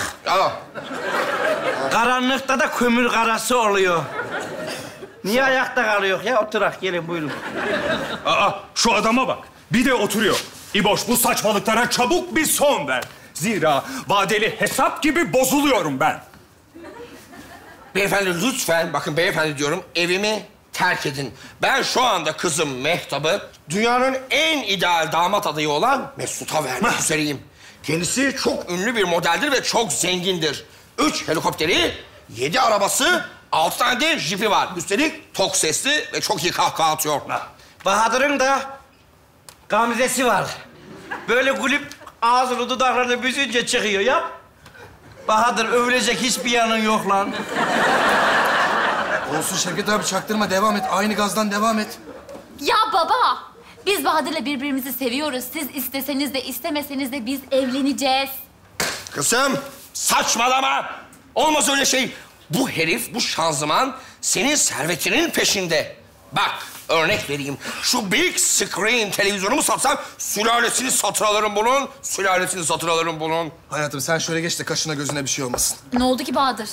[SPEAKER 12] Karanlıkta da kömür karası oluyor. Niye ayakta kalıyor ya? Oturak, gelin buyurun.
[SPEAKER 14] Şu adama bak. Bir de oturuyor. İboş, bu saçmalıklara çabuk bir son ver. Zira vadeli hesap gibi bozuluyorum ben.
[SPEAKER 9] Beyefendi lütfen, bakın beyefendi diyorum, evimi terk edin. Ben şu anda kızım Mehtap'ı dünyanın en ideal damat adayı olan Mesut'a vermek üzereyim. Kendisi çok ünlü bir modeldir ve çok zengindir. 3 helikopteri, 7 arabası, 6 tane de jipi var. Üstelik tok sesli ve çok iyi kahkaha atıyor.
[SPEAKER 12] Bahadır'ın da gamzesi var. Böyle gülüp ağzını dudaklarını büzünce çıkıyor ya. Bahadır, övülecek hiçbir yanın yok lan.
[SPEAKER 8] Olsun Şevket abi, çaktırma, devam et. Aynı gazdan devam et.
[SPEAKER 4] Ya baba, biz Bahadır'la birbirimizi seviyoruz. Siz isteseniz de istemeseniz de biz evleneceğiz.
[SPEAKER 9] Kızım, saçmalama. Olmaz öyle şey. Bu herif, bu şanzıman senin servetinin peşinde. Bak, örnek vereyim. Şu big screen televizyonumu satsam sülalesini satın alırım bunun. Sülalesini satın alırım bunun.
[SPEAKER 8] Hayatım sen şöyle geç de kaşına gözüne bir şey olmasın.
[SPEAKER 4] Ne oldu ki Bahadır?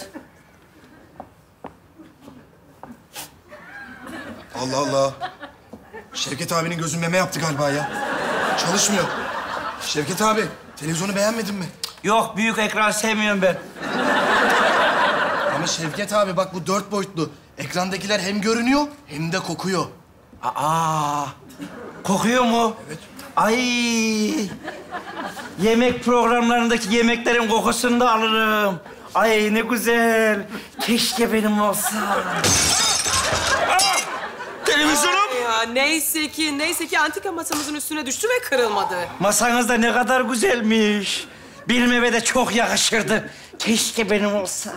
[SPEAKER 8] Allah Allah. Şevket abinin gözü meme yaptı galiba ya. Çalışmıyor. Şevket abi, televizyonu beğenmedin mi?
[SPEAKER 12] Yok, büyük ekran sevmiyorum ben.
[SPEAKER 8] Ama Şevket abi bak, bu 4 boyutlu. Ekrandakiler hem görünüyor hem de kokuyor.
[SPEAKER 12] Kokuyor mu?
[SPEAKER 8] Evet.
[SPEAKER 12] Ay! Yemek programlarındaki yemeklerin kokusunu da alırım. Ay ne güzel. Keşke benim olsa.
[SPEAKER 9] Televizyonum!
[SPEAKER 11] Ya neyse ki antika masamızın üstüne düştü ve kırılmadı.
[SPEAKER 12] Masanız da ne kadar güzelmiş. Benim eve de çok yakışırdı. Keşke benim olsa.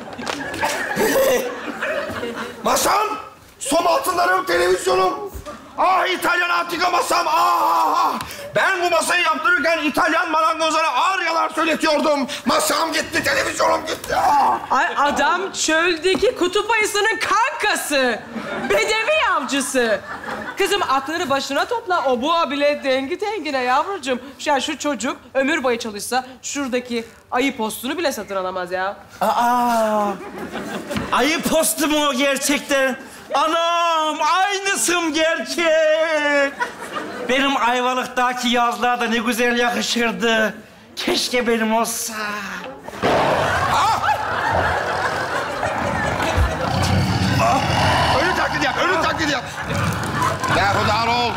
[SPEAKER 9] Masam, som altınlarım, televizyonum. Ah İtalyan antika masam! Ah! Ben bu masayı yaptırırken İtalyan marangozlara aryalar söyletiyordum. Masam gitti, televizyonum gitti. Ah!
[SPEAKER 11] Ay adam çöldeki kutup ayısının kankası. Bedevi avcısı. Kızım aklını başına topla. O boğa bile dengi tengine yavrucuğum. Ya şu çocuk ömür boyu çalışsa şuradaki ayı postunu bile satın alamaz ya.
[SPEAKER 12] Aa! Ayı postu mu o gerçekten? Anam, aynısım gerçek. Benim Ayvalık'taki yazlığa da ne güzel yakışırdı. Keşke benim olsa.
[SPEAKER 9] Ölü taklidi yap, ölü taklidi yap. Berhudar ol.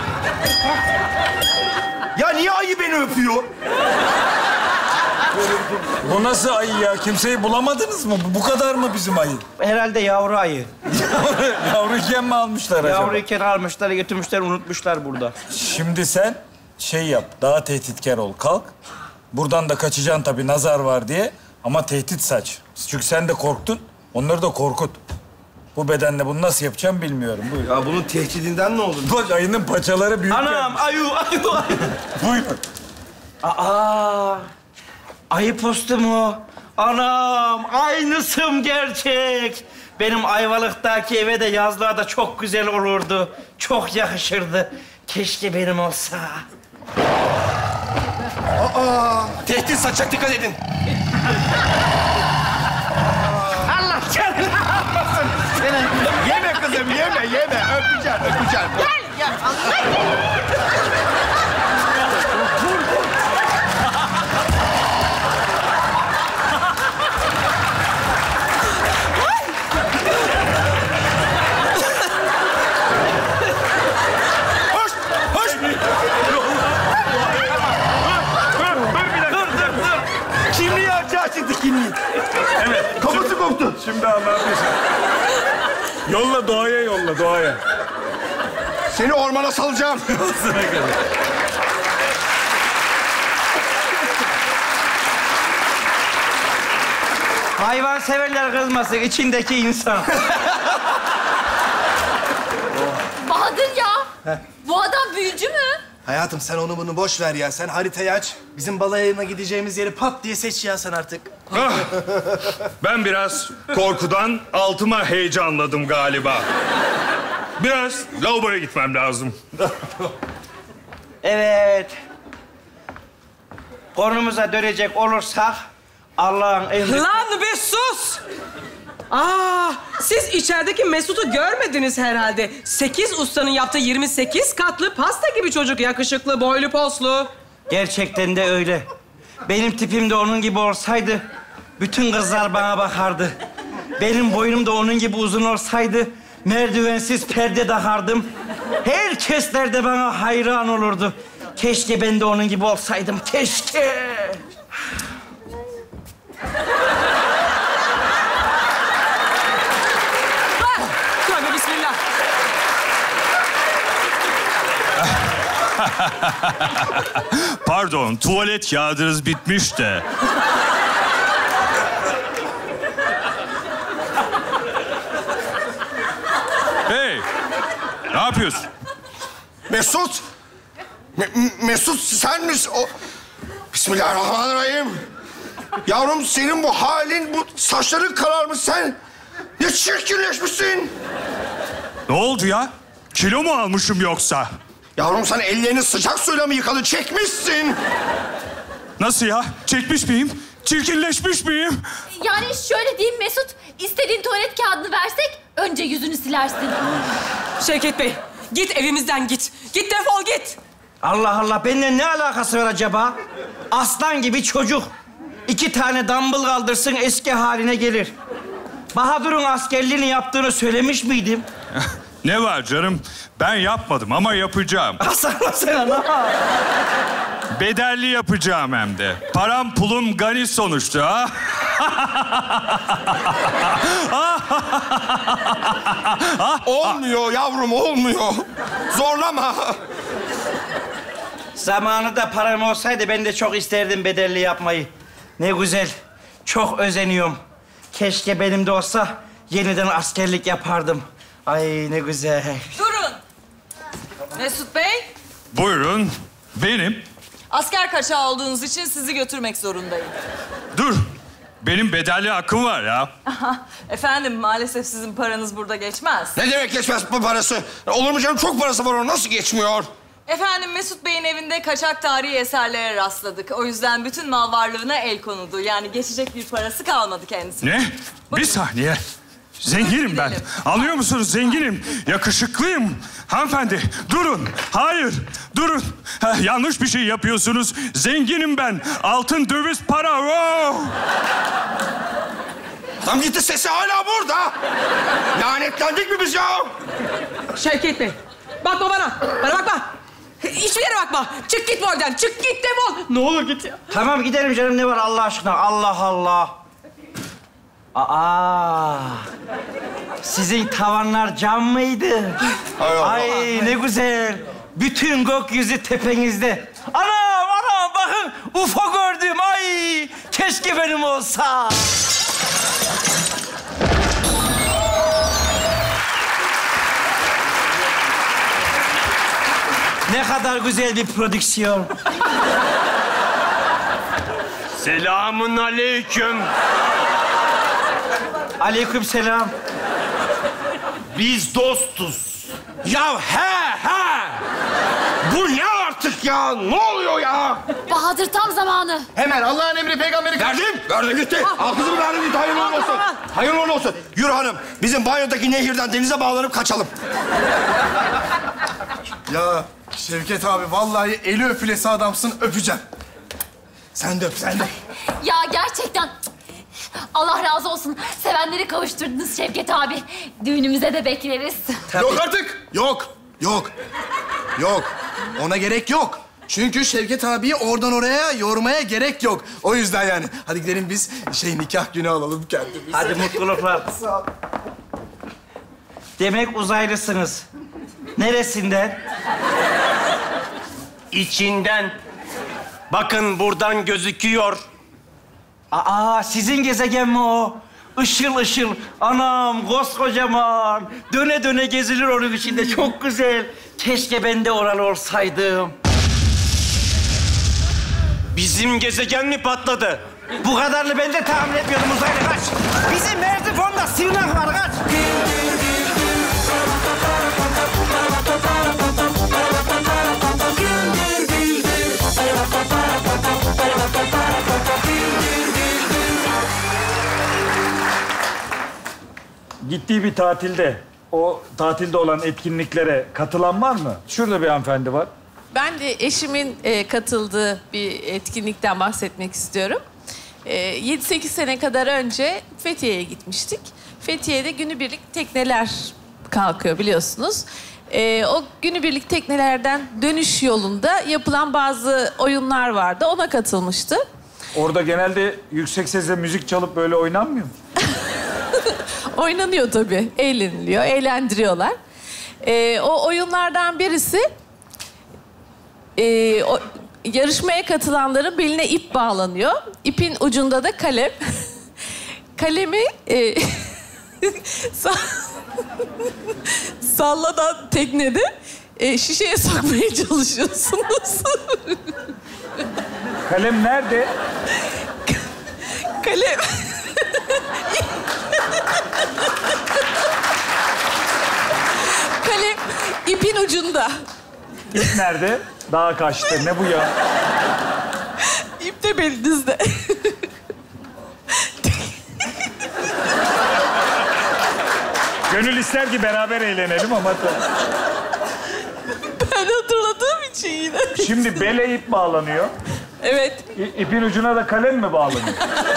[SPEAKER 12] Ya niye ayı beni öpüyor?
[SPEAKER 2] Bu nasıl ayı ya? Kimseyi bulamadınız mı? Bu kadar mı bizim ayı?
[SPEAKER 12] Herhalde yavru ayı.
[SPEAKER 2] Yavruyken mi almışlar acaba?
[SPEAKER 12] Yavruyken almışlar, götürmüşler, unutmuşlar burada.
[SPEAKER 2] Şimdi sen şey yap, daha tehditkar ol. Kalk. Buradan da kaçacaksın tabii, nazar var diye. Ama tehdit saç. Çünkü sen de korktun, onları da korkut. Bu bedenle bunu nasıl yapacağım bilmiyorum. Buyur.
[SPEAKER 8] Ya bunun tehdidinden ne olur?
[SPEAKER 2] Bak ayının paçaları büyük.
[SPEAKER 12] Anam, ayı.
[SPEAKER 2] Buyur.
[SPEAKER 12] Aa, ayı postu mu? Anam, aynısım gerçek. Benim Ayvalık'taki eve de yazlığa da çok güzel olurdu. Çok yakışırdı. Keşke benim olsa.
[SPEAKER 8] Tehdit saçak, dikkat edin.
[SPEAKER 12] Allah canını almasın.
[SPEAKER 8] Yeme kızım, yeme. Öpeceğim.
[SPEAKER 12] Gel ya.
[SPEAKER 8] Kimliği açığa çıktı, kimliği.
[SPEAKER 2] Evet.
[SPEAKER 8] Kafası koptu.
[SPEAKER 2] Şimdi anlatıyorsun. Yolla doğaya, yolla doğaya.
[SPEAKER 8] Seni ormana salacağım.
[SPEAKER 12] Hayvan severler kızmasın, içindeki insan.
[SPEAKER 4] Bahadır ya. Bu adam büyücü mü?
[SPEAKER 15] Hayatım sen onu bunu boş ver ya. Sen haritayı aç. Bizim balayına gideceğimiz yeri pat diye seç ya sen artık.
[SPEAKER 14] Ben biraz korkudan altıma heyecanladım galiba. Biraz lavaboya gitmem lazım.
[SPEAKER 12] Evet. Konumuza dönecek olursak Allah'ın emri...
[SPEAKER 11] Lan bir sus! Aa, siz içerideki Mesut'u görmediniz herhalde. 8 ustanın yaptığı 28 katlı pasta gibi çocuk. Yakışıklı, boylu, poslu.
[SPEAKER 12] Gerçekten de öyle. Benim tipim de onun gibi olsaydı bütün kızlar bana bakardı. Benim boynum da onun gibi uzun olsaydı merdivensiz perde takardım. Herkesler de bana hayran olurdu. Keşke ben de onun gibi olsaydım. Keşke.
[SPEAKER 11] Tövbe bismillah.
[SPEAKER 14] Pardon, tuvalet kağıdınız bitmiş de. Hey, ne yapıyorsun?
[SPEAKER 9] Mesut! Mesut sen misin? Bismillahirrahmanirrahim. Yavrum senin bu halin, bu saçların kararmış sen. Ne çirkinleşmişsin.
[SPEAKER 14] Ne oldu ya? Kilo mu almışım yoksa?
[SPEAKER 9] Yavrum sen ellerini sıcak suyla mı yıkadın? Çekmişsin.
[SPEAKER 14] Nasıl ya? Çekmiş miyim? Çirkinleşmiş miyim?
[SPEAKER 4] Yani şöyle diyeyim Mesut, istediğin tuvalet kağıdını versek önce yüzünü silersin.
[SPEAKER 11] Şevket Bey, git evimizden git. Git defol git.
[SPEAKER 12] Allah Allah, benimle ne alakası var acaba? Aslan gibi çocuk. 2 tane dumbbell kaldırsın eski haline gelir. Bahadır'ın askerliğini yaptığını söylemiş miydim?
[SPEAKER 14] Ne var canım? Ben yapmadım ama yapacağım.
[SPEAKER 12] Sana.
[SPEAKER 14] Bedelli yapacağım hem de. Param pulum gani sonuçta.
[SPEAKER 9] Olmuyor yavrum, olmuyor. Zorlama.
[SPEAKER 12] Zamanında param olsaydı ben de çok isterdim bedelli yapmayı. Ne güzel. Çok özeniyorum. Keşke benim de olsa yeniden askerlik yapardım. Ay ne güzel.
[SPEAKER 5] Durun. Mesut Bey,
[SPEAKER 14] Buyurun, benim.
[SPEAKER 5] asker kaçağı olduğunuz için sizi götürmek zorundayım.
[SPEAKER 14] Dur, benim bedelli hakkım var ya.
[SPEAKER 5] Efendim, maalesef sizin paranız burada geçmez.
[SPEAKER 9] Ne demek geçmez bu parası? Olur mu canım? Çok parası var, onun nasıl geçmiyor?
[SPEAKER 5] Efendim, Mesut Bey'in evinde kaçak tarihi eserlere rastladık. O yüzden bütün mal varlığına el konuldu. Yani geçecek bir parası kalmadı kendisine.
[SPEAKER 14] Ne? Bir saniye. Zenginim ben. Anlıyor musunuz? Zenginim. Yakışıklıyım. Hanımefendi, durun. Hayır, durun. Yanlış bir şey yapıyorsunuz. Zenginim ben. Altın, döviz, para. Oh!
[SPEAKER 9] Tam gitti, sesi hala burada. Lanetlendik mi biz ya?
[SPEAKER 3] Şevket Bey, bakma bana. Bana bakma. Hiçbir yere bakma. Çık git bu evden. Çık git defol. Ne olur git ya.
[SPEAKER 7] Tamam gidelim canım, ne var Allah aşkına? Allah Allah. Aa, sizin tavanlar cam mıydı? Ay ne güzel. Bütün gökyüzü tepenizde. Anam bakın UFO gördüm. Ay keşke benim olsa. Ne kadar güzel bir prodüksiyon.
[SPEAKER 16] Selamun aleyküm.
[SPEAKER 7] Aleykümselam.
[SPEAKER 16] Biz dostuz.
[SPEAKER 9] Ya he. Bu ne artık ya? Ne oluyor ya?
[SPEAKER 4] Bahadır tam zamanı.
[SPEAKER 8] Hemen Allah'ın emri peygamberi...
[SPEAKER 9] Verdim gitti. Al kızımı verdim gitti. Hayırlı uğurlu olsun. Hayırlı uğurlu olsun. Yürü hanım. Bizim banyodaki nehirden denize bağlanıp kaçalım.
[SPEAKER 8] Ya Şevket abi vallahi eli öpülesi adamsın, öpeceğim. Sen de öp, sen de.
[SPEAKER 4] Ya gerçekten Allah razı olsun. Sevenleri kavuşturdunuz Şevket abi. Düğünümüze de bekleriz.
[SPEAKER 8] Yok artık. Yok. Ona gerek yok. Çünkü Şevket abiyi oradan oraya yormaya gerek yok. O yüzden yani. Hadi gidelim biz nikah günü alalım kendimize.
[SPEAKER 7] Hadi mutluluklar.
[SPEAKER 8] Sağ ol.
[SPEAKER 7] Demek uzaylısınız. Neresinden?
[SPEAKER 16] İçinden. Bakın buradan gözüküyor.
[SPEAKER 7] Aa, sizin gezegen mi o? Işıl ışıl. Anam, koskocaman. Döne döne gezilir onun içinde. Çok güzel. Keşke ben de oralı olsaydım.
[SPEAKER 16] Bizim gezegen mi patladı?
[SPEAKER 7] Bu kadarını ben de tahmin etmiyordum uzaylı. Kaç. Bizim Merzifon'da sığınak var. Kaç.
[SPEAKER 2] Gittiği bir tatilde, o tatilde olan etkinliklere katılan var mı? Şurada bir hanımefendi var.
[SPEAKER 17] Ben de eşimin katıldığı bir etkinlikten bahsetmek istiyorum. 7-8 sene kadar önce Fethiye'ye gitmiştik. Fethiye'de günübirlik tekneler kalkıyor biliyorsunuz. O günübirlik teknelerden dönüş yolunda yapılan bazı oyunlar vardı. Ona katılmıştı.
[SPEAKER 2] Orada genelde yüksek sesle müzik çalıp böyle oynanmıyor mu?
[SPEAKER 17] Oynanıyor tabii. Eğleniliyor, eğlendiriyorlar. O oyunlardan birisi... o yarışmaya katılanların beline ip bağlanıyor. İpin ucunda da kalem. Kalemi sallanan teknede şişeye sokmaya çalışıyorsunuz.
[SPEAKER 2] Kalem nerede?
[SPEAKER 17] Kalem... Kalem ipin ucunda.
[SPEAKER 2] İp nerede? Daha kaçtı. Ne bu ya?
[SPEAKER 17] İp de belinizde.
[SPEAKER 2] Gönül ister ki beraber eğlenelim ama...
[SPEAKER 17] Ben hatırladığım için yine.
[SPEAKER 2] Şimdi bele ip bağlanıyor.
[SPEAKER 17] Evet.
[SPEAKER 2] İpin ucuna da kalem mi bağlanıyor?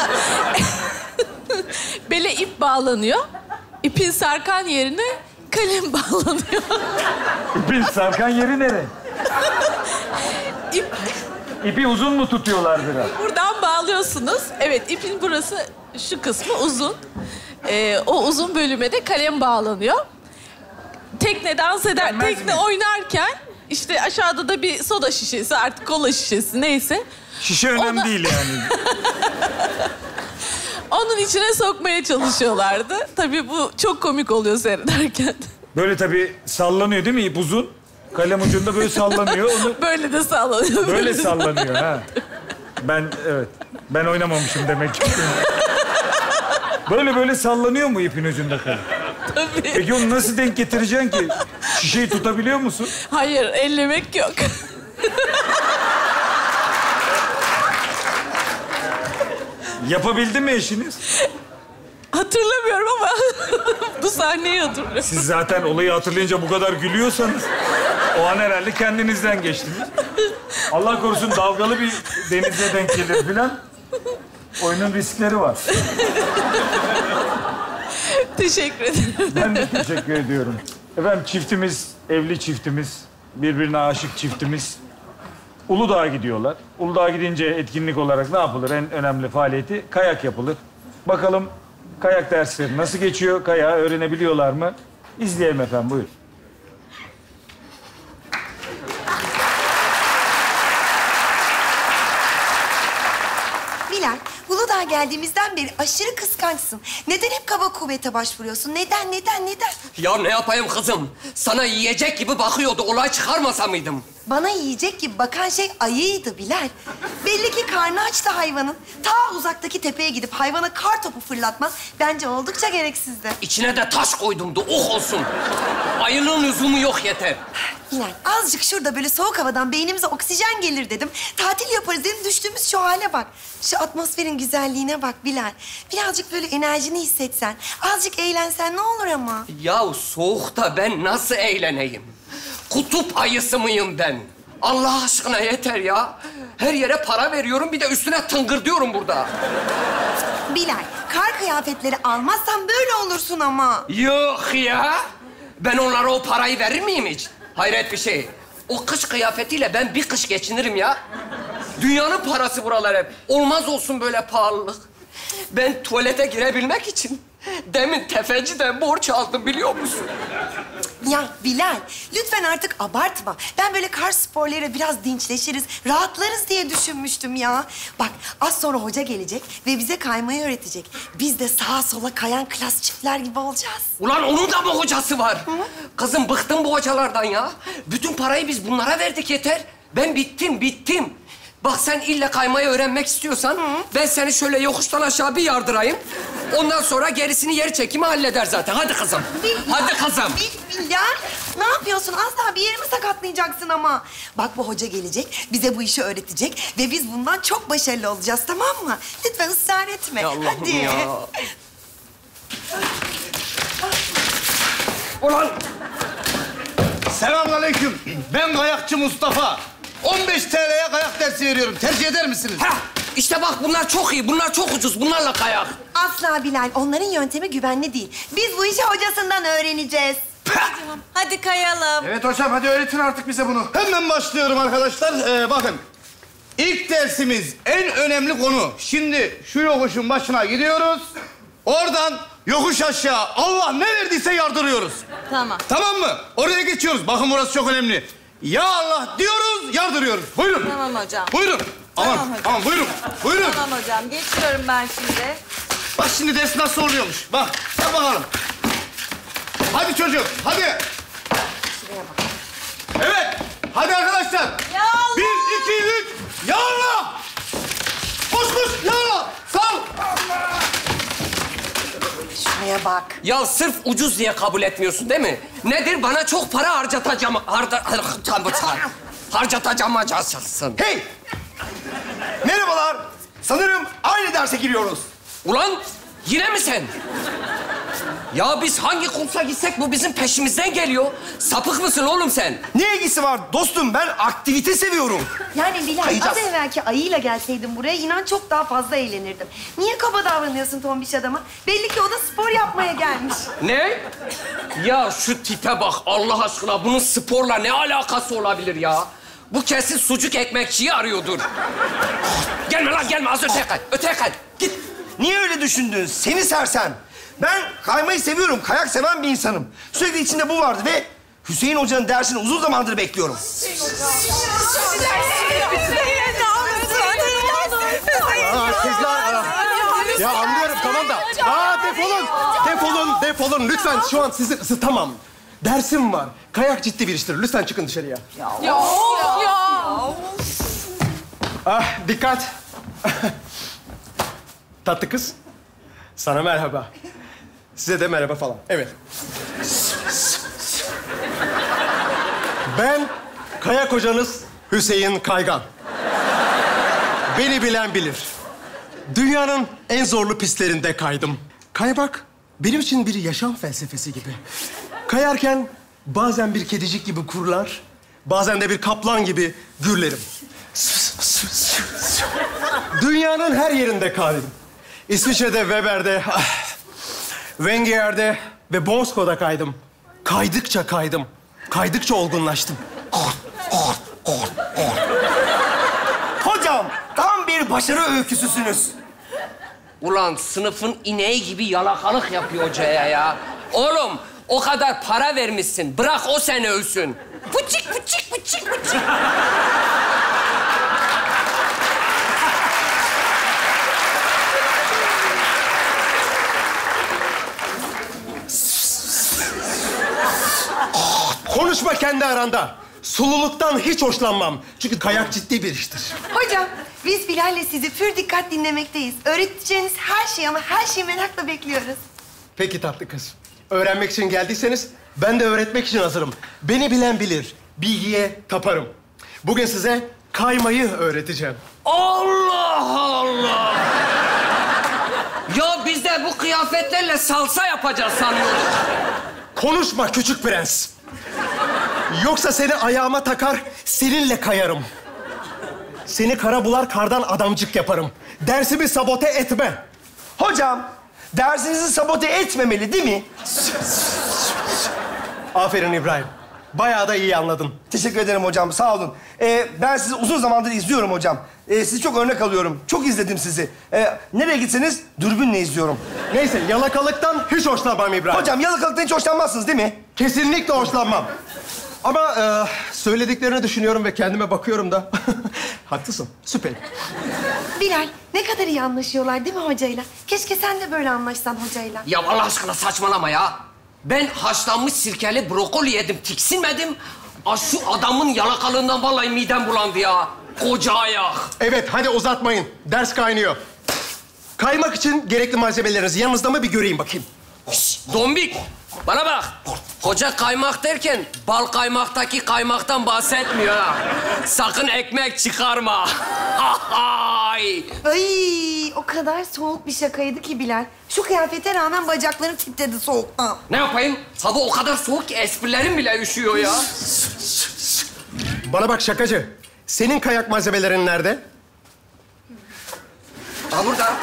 [SPEAKER 17] Bele ip bağlanıyor. İpin sarkan yerine kalem bağlanıyor.
[SPEAKER 2] İpin sarkan yeri nere? İpi uzun mu tutuyorlar biraz?
[SPEAKER 17] Buradan bağlıyorsunuz. Evet, ipin burası, şu kısmı uzun. O uzun bölüme de kalem bağlanıyor. Tekne dans eder, tekne oynarken işte aşağıda da bir soda şişesi, artık kola şişesi neyse.
[SPEAKER 2] Şişe önemli değil yani.
[SPEAKER 17] Onun içine sokmaya çalışıyorlardı. Tabii bu çok komik oluyor seyrederken.
[SPEAKER 2] Böyle tabii sallanıyor değil mi ip uzun? Kalem ucunda böyle sallanıyor. Onu
[SPEAKER 17] Böyle de sallanıyor.
[SPEAKER 2] böyle sallanıyor ha. Ben oynamamışım demek ki. Böyle sallanıyor mu ipin ucunda kalem?
[SPEAKER 17] Tabii.
[SPEAKER 2] Peki onu nasıl denk getireceksin ki? Şişeyi tutabiliyor musun?
[SPEAKER 17] Hayır, ellemek yok.
[SPEAKER 2] Yapabildi mi eşiniz?
[SPEAKER 17] Hatırlamıyorum ama bu sahneyi hatırlıyorum.
[SPEAKER 2] Siz zaten olayı hatırlayınca bu kadar gülüyorsanız o an herhalde kendinizden geçtiniz. Allah korusun dalgalı bir denize denk gelir filan. Oyunun riskleri var.
[SPEAKER 17] Teşekkür ederim.
[SPEAKER 2] Ben de teşekkür ediyorum. Efendim çiftimiz, evli çiftimiz, birbirine aşık çiftimiz Uludağ'a gidiyorlar. Uludağ'a gidince etkinlik olarak ne yapılır? En önemli faaliyeti kayak yapılır. Bakalım kayak dersleri nasıl geçiyor? Kayağı öğrenebiliyorlar mı? İzleyelim efendim, buyurun.
[SPEAKER 18] Bilal, Uludağ'a geldiğimizden beri aşırı kıskançsın. Neden hep kaba kuvvete başvuruyorsun? Neden?
[SPEAKER 10] Ya ne yapayım kızım? Sana yiyecek gibi bakıyordu. Olay çıkarmasa mıydım?
[SPEAKER 18] Bana yiyecek gibi bakan şey ayıydı Bilal. Belli ki karnı açtı hayvanın. Ta uzaktaki tepeye gidip hayvana kar topu fırlatman bence oldukça gereksizdi.
[SPEAKER 10] İçine de taş koydum da olsun. Ayının lüzumu yok yeter.
[SPEAKER 18] Bilal, azıcık şurada böyle soğuk havadan beynimize oksijen gelir dedim. Tatil yaparız dedim, düştüğümüz şu hale bak. Şu atmosferin güzelliğine bak Bilal. Birazcık böyle enerjini hissetsen, azıcık eğlensen ne olur ama.
[SPEAKER 10] Ya soğukta ben nasıl eğleneyim? Kutup ayısı mıyım ben? Allah aşkına yeter ya. Her yere para veriyorum, bir de üstüne tıngır diyorum burada.
[SPEAKER 18] Bilal, kar kıyafetleri almazsan böyle olursun ama.
[SPEAKER 10] Yok ya. Ben onlara o parayı verir miyim hiç? Hayret bir şey. O kış kıyafetiyle ben bir kış geçinirim ya. Dünyanın parası buralar hep. Olmaz olsun böyle pahalılık. Ben tuvalete girebilmek için demin tefeciden borç aldım biliyor musun?
[SPEAKER 18] Ya Bilal, lütfen artık abartma. Ben böyle kar sporlarıyla biraz dinçleşiriz, rahatlarız diye düşünmüştüm ya. Bak, az sonra hoca gelecek ve bize kaymayı öğretecek. Biz de sağa sola kayan klas çiftler gibi olacağız.
[SPEAKER 10] Ulan onun da mı hocası var? Hı? Kızım bıktım bu hocalardan ya. Bütün parayı biz bunlara verdik yeter. Ben bittim. Bak sen illa kaymayı öğrenmek istiyorsan ben seni şöyle yokuştan aşağı bir yardırayım. Ondan sonra gerisini yer çekimi halleder zaten. Hadi kızım. Hadi kızım.
[SPEAKER 18] Bilal, ne yapıyorsun? Az daha bir yerimi sakatlayacaksın ama. Bak bu hoca gelecek, bize bu işi öğretecek ve biz bundan çok başarılı olacağız, tamam mı? Lütfen ısrar etme.
[SPEAKER 10] Ya Allah'ım
[SPEAKER 18] hadi.
[SPEAKER 10] ya. Ulan!
[SPEAKER 15] Selamünaleyküm. Ben kayakçı Mustafa. 15 TL'ye kayak dersi veriyorum. Tercih eder misiniz?
[SPEAKER 10] Heh, işte bak bunlar çok iyi, bunlar çok ucuz. Bunlarla kayak.
[SPEAKER 18] Asla Bilal, onların yöntemi güvenli değil. Biz bu işi hocasından öğreneceğiz.
[SPEAKER 5] Hadi kayalım.
[SPEAKER 15] Evet hocam, hadi öğretin artık bize bunu. Hemen başlıyorum arkadaşlar. Bakın, ilk dersimiz en önemli konu. Şimdi şu yokuşun başına gidiyoruz. Oradan yokuş aşağı Allah ne verdiyse yardırıyoruz.
[SPEAKER 5] Tamam.
[SPEAKER 15] Tamam mı? Oraya geçiyoruz. Bakın burası çok önemli. Ya Allah diyoruz, yardırıyoruz. Buyurun.
[SPEAKER 5] Tamam hocam.
[SPEAKER 15] Buyurun.
[SPEAKER 5] Tamam
[SPEAKER 15] Aman,
[SPEAKER 5] hocam.
[SPEAKER 15] aman buyurun. Buyurun.
[SPEAKER 5] Tamam hocam, geçiyorum ben şimdi.
[SPEAKER 15] Bak şimdi ders nasıl oluyormuş. Bak bakalım. Hadi çocuk, hadi.
[SPEAKER 18] Şuraya bak.
[SPEAKER 15] Evet. Hadi arkadaşlar.
[SPEAKER 5] Ya Allah!
[SPEAKER 15] 1, 2, 3. Ya Allah! Koş, ya Allah! Sal!
[SPEAKER 18] Şuraya bak.
[SPEAKER 10] Ya sırf ucuz diye kabul etmiyorsun değil mi? Nedir? Bana çok para harcatacağım. Harcatacaksın.
[SPEAKER 8] Hey! Merhabalar. Sanırım aynı derse giriyoruz.
[SPEAKER 10] Ulan yine mi sen? Ya biz hangi kursa gitsek bu bizim peşimizden geliyor. Sapık mısın oğlum sen?
[SPEAKER 8] Ne ilgisi var dostum? Ben aktivite seviyorum.
[SPEAKER 18] Yani Bilal,
[SPEAKER 8] Kayacağız.
[SPEAKER 18] az evvelki ayıyla gelseydin buraya inan çok daha fazla eğlenirdim. Niye kaba davranıyorsun tombiş adama? Belli ki o da spor yapmaya gelmiş.
[SPEAKER 10] Ne? Ya şu tipe bak Allah aşkına. Bunun sporla ne alakası olabilir ya? Bu kesin sucuk ekmekçiyi arıyordur. Gelme lan gelme az öteye kay. Git.
[SPEAKER 8] Niye öyle düşündün? Seni sersem. Ben kaymayı seviyorum. Kayak seven bir insanım. Sürekli içinde bu vardı ve Hüseyin Hoca'nın dersini uzun zamandır bekliyorum.
[SPEAKER 19] Kızlar. Ya anlıyorum tamam da. Defolun. Defolun lütfen. Şu an sizi ısıtamam. Dersim var. Kayak ciddi bir iştir. Lütfen çıkın dışarıya.
[SPEAKER 17] Ya.
[SPEAKER 19] Ah, dikkat. Tatlı kız. Sana merhaba. Size de merhaba falan. Evet. Ben kayak hocanız Hüseyin Kaygan. Beni bilen bilir. Dünyanın en zorlu pistlerinde kaydım. Kaymak benim için bir yaşam felsefesi gibi. Kayarken bazen bir kedicik gibi kurlar, bazen de bir kaplan gibi gürlerim. Dünyanın her yerinde kaydım. İsviçre'de, Weber'de, Wenger'de ve Bonsko'da kaydım. Kaydıkça kaydım. Kaydıkça olgunlaştım.
[SPEAKER 9] Hocam, tam bir başarı öyküsüsünüz.
[SPEAKER 10] Ulan sınıfın ineği gibi yalakalık yapıyor hocaya ya. Oğlum o kadar para vermişsin. Bırak o seni ölsün. Pıçık pıçık pıçık pıçık.
[SPEAKER 19] Konuşma kendi aranda. Sululuktan hiç hoşlanmam. Çünkü kayak ciddi bir iştir.
[SPEAKER 18] Hocam, biz Bilal'le sizi pür dikkat dinlemekteyiz. Öğreteceğiniz her şeyi ama her şeyi merakla bekliyoruz.
[SPEAKER 19] Peki tatlı kız. Öğrenmek için geldiyseniz ben de öğretmek için hazırım. Beni bilen bilir. Bilgiye taparım. Bugün size kaymayı öğreteceğim.
[SPEAKER 10] Allah Allah! Ya biz de bu kıyafetlerle salsa yapacağız sanıyorduk.
[SPEAKER 19] Konuşma küçük prens. Yoksa seni ayağıma takar, seninle kayarım. Seni kara bular, kardan adamcık yaparım. Dersimi sabote etme.
[SPEAKER 9] Hocam, dersinizi sabote etmemeli değil mi?
[SPEAKER 19] Aferin İbrahim. Bayağı da iyi anladın.
[SPEAKER 9] Teşekkür ederim hocam, sağ olun. Ben sizi uzun zamandır izliyorum hocam. Sizi çok örnek alıyorum. Çok izledim sizi. Nereye gitseniz dürbünle izliyorum.
[SPEAKER 19] Neyse, yalakalıktan hiç hoşlanmam İbrahim.
[SPEAKER 9] Hocam, yalakalıktan hiç hoşlanmazsınız değil mi?
[SPEAKER 19] Kesinlikle hoşlanmam. Ama söylediklerini düşünüyorum ve kendime bakıyorum da... Haklısın, süper.
[SPEAKER 18] Bilal, ne kadar iyi anlaşıyorlar değil mi hocayla? Keşke sen de böyle anlaşsan hocayla.
[SPEAKER 10] Ya Allah aşkına saçmalama ya. Ben haşlanmış sirkeli brokoli yedim, tiksinmedim. Şu adamın yalakalığından vallahi midem bulandı ya. Koca ayak.
[SPEAKER 19] Evet, hadi uzatmayın. Ders kaynıyor. Kaymak için gerekli malzemelerinizi yanınızda mı bir göreyim bakayım.
[SPEAKER 10] Dombik, bana bak. Koca kaymak derken bal kaymaktaki kaymaktan bahsetmiyor ha. Sakın ekmek çıkarma.
[SPEAKER 18] Ay, o kadar soğuk bir şakaydı ki Bilal. Şu kıyafete rağmen bacaklarım titredi soğuktan.
[SPEAKER 10] Ne yapayım? Hava o kadar soğuk ki esprilerim bile üşüyor ya.
[SPEAKER 19] Bana bak şakacı. Senin kayak malzemelerin nerede?
[SPEAKER 10] Ha burada.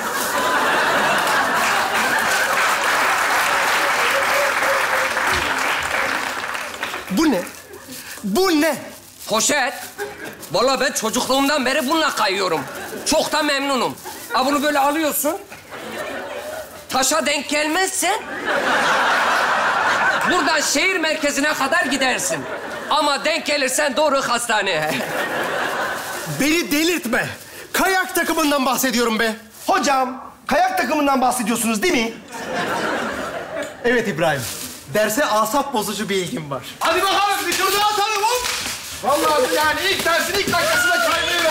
[SPEAKER 19] Bu ne? Bu ne?
[SPEAKER 10] Poşet. Vallahi ben çocukluğumdan beri bununla kayıyorum. Çok da memnunum. Ha bunu böyle alıyorsun. Taşa denk gelmezsen... buradan şehir merkezine kadar gidersin. Ama denk gelirsen doğru hastaneye.
[SPEAKER 19] Beni delirtme. Kayak takımından bahsediyorum be.
[SPEAKER 9] Hocam, kayak takımından bahsediyorsunuz değil mi?
[SPEAKER 19] Evet İbrahim. Derse asap bozucu bir ilgim var.
[SPEAKER 15] Hadi bakalım, bir tur daha atalım hop. Vallahi yani ilk dersin ilk dakikasında kaynıyor.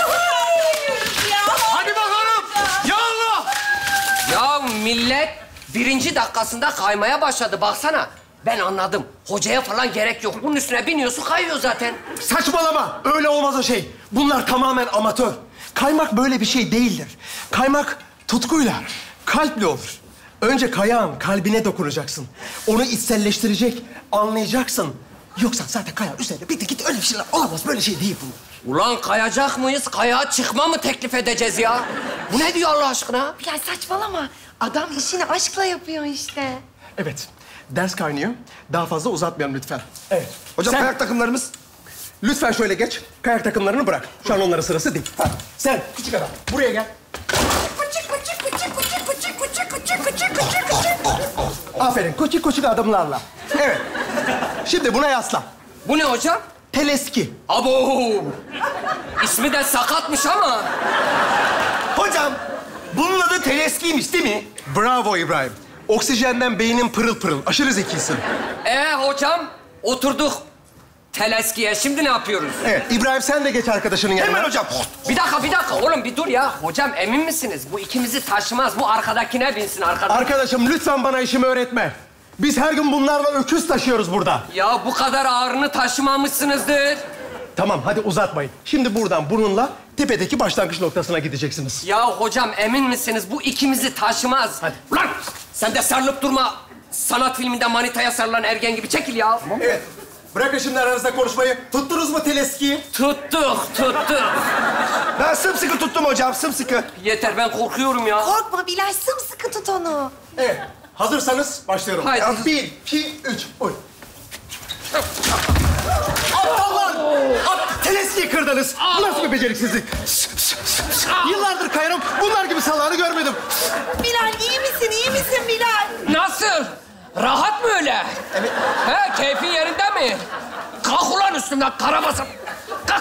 [SPEAKER 15] Hadi bakalım. Ya Allah.
[SPEAKER 10] Ya millet 1. dakikasında kaymaya başladı. Baksana. Ben anladım. Hocaya falan gerek yok. Bunun üstüne biniyorsun, kayıyor zaten.
[SPEAKER 19] Saçmalama. Öyle olmaz o şey. Bunlar tamamen amatör. Kaymak böyle bir şey değildir. Kaymak tutkuyla, kalple olur. Önce kayağın kalbine dokunacaksın. Onu içselleştirecek, anlayacaksın. Yoksa zaten kayağın üzerine bitti git öyle bir şeyler olamaz. Böyle şey değil bunlar.
[SPEAKER 10] Ulan kayacak mıyız? Kayağa çıkma mı teklif edeceğiz ya? Bu ne diyor Allah aşkına?
[SPEAKER 18] Bilal saçmalama. Adam işini aşkla yapıyor işte.
[SPEAKER 19] Evet. Ders kaynıyor. Daha fazla uzatmayalım lütfen. Evet.
[SPEAKER 9] Hocam kayak takımlarımız.
[SPEAKER 19] Lütfen şöyle geç. Kayak takımlarını bırak. Şu an onların sırası değil. Ha. Sen küçük adam buraya gel. Aferin. Küçük küçük adımlarla. Evet. Şimdi buna yaslan.
[SPEAKER 10] Bu ne hocam?
[SPEAKER 19] Teleski.
[SPEAKER 10] Abo! İsmi de sakatmış ama.
[SPEAKER 9] Hocam, bunun adı teleskiymiş değil mi?
[SPEAKER 19] Bravo İbrahim. Oksijenden beynin pırıl pırıl. Aşırı zekisin.
[SPEAKER 10] Hocam oturduk teleskiye. Şimdi ne yapıyoruz?
[SPEAKER 19] Evet, İbrahim sen de geç arkadaşının yanına.
[SPEAKER 10] Hemen hocam. Bir dakika oğlum bir dur ya. Hocam emin misiniz? Bu ikimizi taşımaz. Bu arkadakine binsin arkada.
[SPEAKER 19] Arkadaşım lütfen bana işimi öğretme. Biz her gün bunlarla öküz taşıyoruz burada.
[SPEAKER 10] Ya bu kadar ağırını taşımamışsınızdır.
[SPEAKER 19] Tamam hadi uzatmayın. Şimdi buradan bununla tepedeki başlangıç noktasına gideceksiniz.
[SPEAKER 10] Ya hocam emin misiniz? Bu ikimizi taşımaz. Hadi. Ulan sen de sarılıp durma. Sanat filminde manitaya sarılan ergen gibi çekil ya.
[SPEAKER 19] Evet. Bırakın şimdi aranızda konuşmayı. Tuttunuz mu teleskiyi?
[SPEAKER 10] Tuttuk.
[SPEAKER 15] Ben sımsıkı tuttum hocam, sımsıkı.
[SPEAKER 10] Yeter, ben korkuyorum ya.
[SPEAKER 18] Korkma Bilal, sımsıkı tut onu.
[SPEAKER 19] Evet. Hazırsanız başlıyorum.
[SPEAKER 10] Haydi.
[SPEAKER 19] 1, 2, 3, oy. Allah! Teleskiyi kırdınız. Bu nasıl bir beceriksizlik? Yıllardır kayarım. Bunlar gibi salağını görmedim.
[SPEAKER 18] Bilal iyi misin Bilal?
[SPEAKER 10] Nasıl? Rahat mı öyle?
[SPEAKER 19] Evet.
[SPEAKER 10] He, keyfin yerinde mi? Kalk ulan üstümden karabasan. Kalk.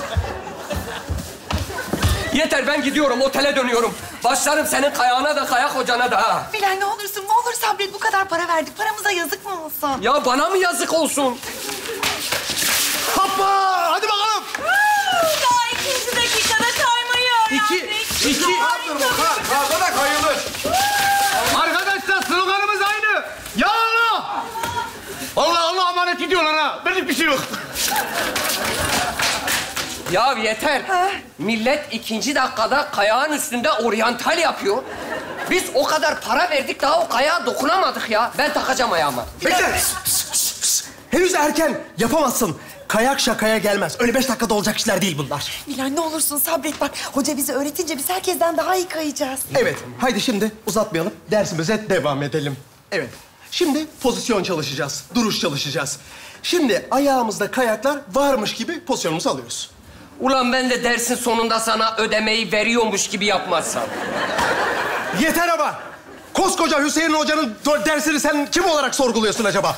[SPEAKER 10] Yeter, ben gidiyorum, otele dönüyorum. Başlarım senin kayağına da, kayak hocana da ha.
[SPEAKER 18] Bilal ne olur sabret. Bu kadar para verdik. Paramıza yazık mı olsun?
[SPEAKER 10] Ya bana mı yazık olsun?
[SPEAKER 15] Hoppa! Hadi bakalım.
[SPEAKER 5] Daha 2. dakikada kaymayı öğrendik.
[SPEAKER 15] Karda da kayılır. Arkadaşlar sloganımız aynı. Ya Allah! Allah emanet gidiyorlar ha. Benlik bir şey yok.
[SPEAKER 10] Ya yeter. Millet 2. dakikada kayağın üstünde oryantal yapıyor. Biz o kadar para verdik, daha o kayağa dokunamadık ya. Ben takacağım ayağıma.
[SPEAKER 19] Bekle. Henüz erken. Yapamazsın. Kayak şakaya gelmez. Öyle 5 dakikada olacak işler değil bunlar.
[SPEAKER 18] Bilal ne olursun sabret bak. Hoca bizi öğretince biz herkesten daha iyi kayacağız.
[SPEAKER 19] Evet. Haydi şimdi uzatmayalım. Dersimize devam edelim. Evet. Şimdi pozisyon çalışacağız. Duruş çalışacağız. Şimdi ayağımızda kayaklar varmış gibi pozisyonumuzu alıyoruz.
[SPEAKER 10] Ulan ben de dersin sonunda sana ödemeyi veriyormuş gibi yapmazsam.
[SPEAKER 19] Yeter ama. Koskoca Hüseyin Hoca'nın dersini sen kim olarak sorguluyorsun acaba?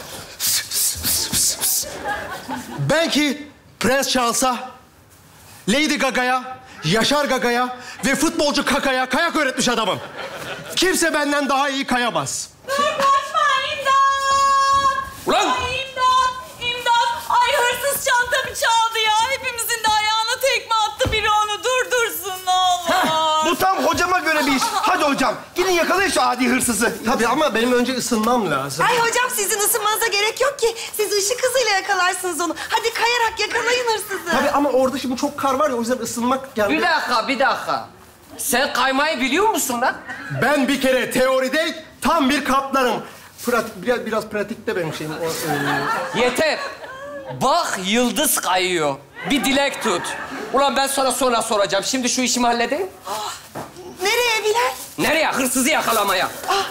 [SPEAKER 19] Ben ki Prens Charles'a, Lady Gaga'ya, Yaşar Gaga'ya ve futbolcu Kaka'ya kayak öğretmiş adamım. Kimse benden daha iyi kayamaz.
[SPEAKER 5] Kaçma, imdat!
[SPEAKER 10] Ulan!
[SPEAKER 5] Ay imdat! Ay hırsız çantamı çaldı ya. Hepimizin de ayağına tekme attı biri, onu durdursun ne olur.
[SPEAKER 15] Bu tam hocama göre bir iş. Hadi hocam, gidin yakalayın şu adi hırsızı.
[SPEAKER 19] Tabii ama benim önce ısınmam lazım.
[SPEAKER 18] Ay hocam sizin ısınmanıza gerek yok ki. Siz ışık hızıyla yakalarsınız onu. Hadi kayarak yakalayın hırsızı.
[SPEAKER 19] Tabii ama orada şimdi çok kar var ya, o yüzden ısınmak yani...
[SPEAKER 10] Bir dakika. Sen kaymayı biliyor musun lan?
[SPEAKER 19] Ben bir kere teoride tam bir kaplarım. Biraz pratikte benim şeyim.
[SPEAKER 10] Yeter. Bak yıldız kayıyor. Bir dilek tut. Ulan ben sana sonra soracağım. Şimdi şu işimi halledeyim.
[SPEAKER 18] Nereye Bilal?
[SPEAKER 10] Nereye? Hırsızı yakalamaya.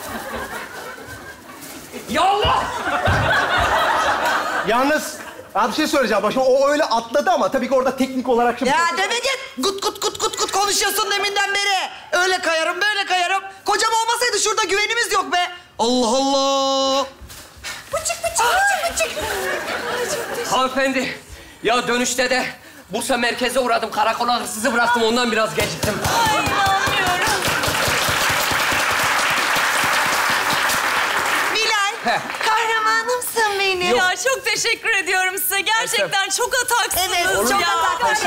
[SPEAKER 10] Ya Allah!
[SPEAKER 19] Yalnız bir şey söyleyeceğim başıma. O öyle atladı ama tabii ki orada teknik olarak... Şimdi...
[SPEAKER 18] Ya deme git. Gut konuşuyorsun deminden beri. Öyle kayarım, böyle kayarım. Kocam olmasaydı şurada güvenimiz yok be. Allah Allah. Bıçık.
[SPEAKER 10] Hanımefendi, ya dönüşte de Bursa merkeze uğradım. Karakola hırsızı bıraktım, ondan biraz geciktim.
[SPEAKER 5] Ay inanmıyorum.
[SPEAKER 18] Bilal, kahramanımsın benim.
[SPEAKER 5] Ya çok teşekkür ediyorum size. Gerçekten çok ataksınız.
[SPEAKER 18] Evet, çok ataksın.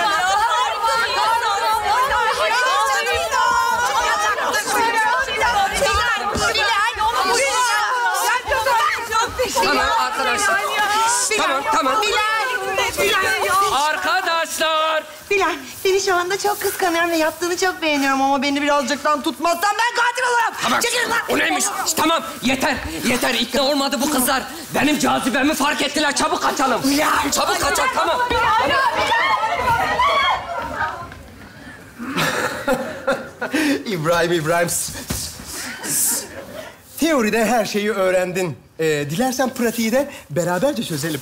[SPEAKER 10] Tamam arkadaşlar. Tamam. Arkadaşlar.
[SPEAKER 18] Bilal, seni şu anda çok kıskanıyorum ve yaptığını çok beğeniyorum ama beni birazcıktan tutmazsan ben katil olurum.
[SPEAKER 10] Tamam.
[SPEAKER 18] Çekilin lan.
[SPEAKER 10] O neymiş? Tamam. Yeter. İkna olmadı bu kızlar. Benim cazibemi fark ettiler. Çabuk kaçalım.
[SPEAKER 18] Bilal.
[SPEAKER 10] Çabuk kaçalım. Tamam.
[SPEAKER 19] İbrahim. Teoride her şeyi öğrendin. Dilersen pratiği de beraberce çözelim.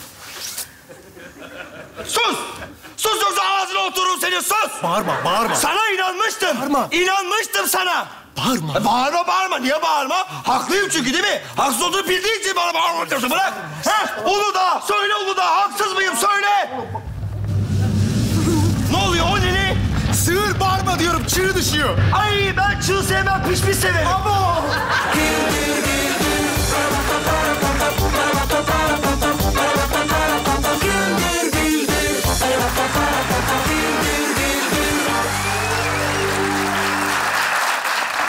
[SPEAKER 9] Sus! Sus ağzına otururum senin, sus!
[SPEAKER 19] Bağırma.
[SPEAKER 9] Sana inanmıştım.
[SPEAKER 19] Bağırma.
[SPEAKER 9] İnanmıştım sana.
[SPEAKER 19] Bağırma.
[SPEAKER 9] Bağırma. Niye bağırma? Haklıyım çünkü değil mi? Haksız olduğunu bildiğin için bana bağırma diyorsun. Bırak. Uludağ. Söyle Uludağ. Haksız mıyım? Söyle. Ne oluyor? O ne?
[SPEAKER 19] Sığır bağırma diyorum. Çığ düşüyor.
[SPEAKER 9] Ay ben çığ sevmem. Pişmiş severim.
[SPEAKER 19] Abo!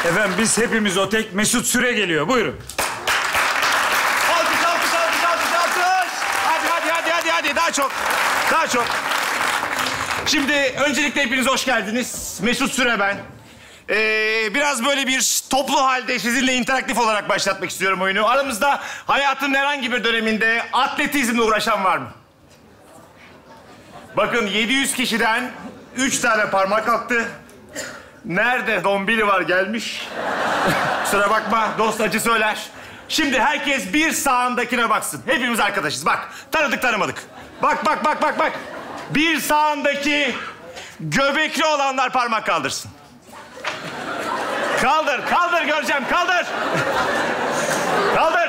[SPEAKER 2] Efendim biz hepimiz o tek Mesut Süre geliyor. Buyurun.
[SPEAKER 15] Alkış. Hadi. Daha çok. Şimdi öncelikle hepiniz hoş geldiniz. Mesut Süre ben. Biraz böyle bir toplu halde sizinle interaktif olarak başlatmak istiyorum oyunu. Aramızda hayatın herhangi bir döneminde atletizmle uğraşan var mı? Bakın 700 kişiden 3 tane parmak kalktı. Nerede dombili var gelmiş? Kusura bakma, dost acı söyler. Şimdi herkes bir sağındakine baksın. Hepimiz arkadaşız. Bak, tanıdık tanımadık. Bak. Bir sağındaki göbekli olanlar parmak kaldırsın. Kaldır göreceğim, kaldır. Kaldır.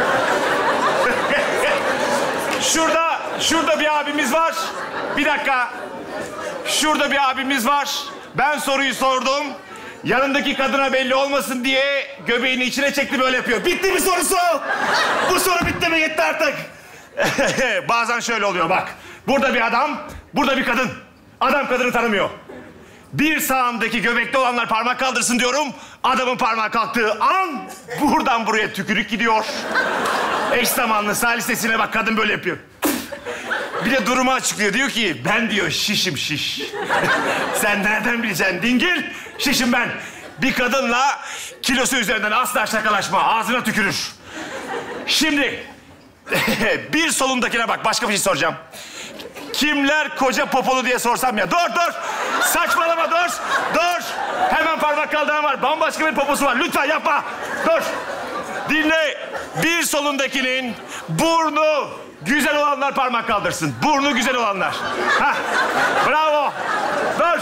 [SPEAKER 15] Şurada bir abimiz var. Bir dakika. Şurada bir abimiz var. Ben soruyu sordum. Yanındaki kadına belli olmasın diye göbeğini içine çekti, böyle yapıyor. Bitti mi sorusu? Bu soru bitti mi? Yetti artık. Bazen şöyle oluyor bak. Burada bir adam, burada bir kadın. Adam kadını tanımıyor. Bir sağımdaki göbekli olanlar parmak kaldırsın diyorum. Adamın parmağı kalktığı an buradan buraya tükürük gidiyor. Eş zamanlı salisesine bak, kadın böyle yapıyor. Bir de durumu açıklıyor. Diyor ki ben diyor şişim şiş. Sen nereden bileceksin dingil? Şişim ben. Bir kadınla kilosu üzerinden asla şakalaşma. Ağzına tükürür. Şimdi bir solundakine bak. Başka bir şey soracağım. Kimler koca popolu diye sorsam ya. Dur. Saçmalama dur. Hemen parmak kaldıran var. Bambaşka bir poposu var. Lütfen yapma. Dur. Dinle. Bir solundakinin burnu güzel olanlar parmak kaldırsın. Burnu güzel olanlar. Hah. Bravo. Dur.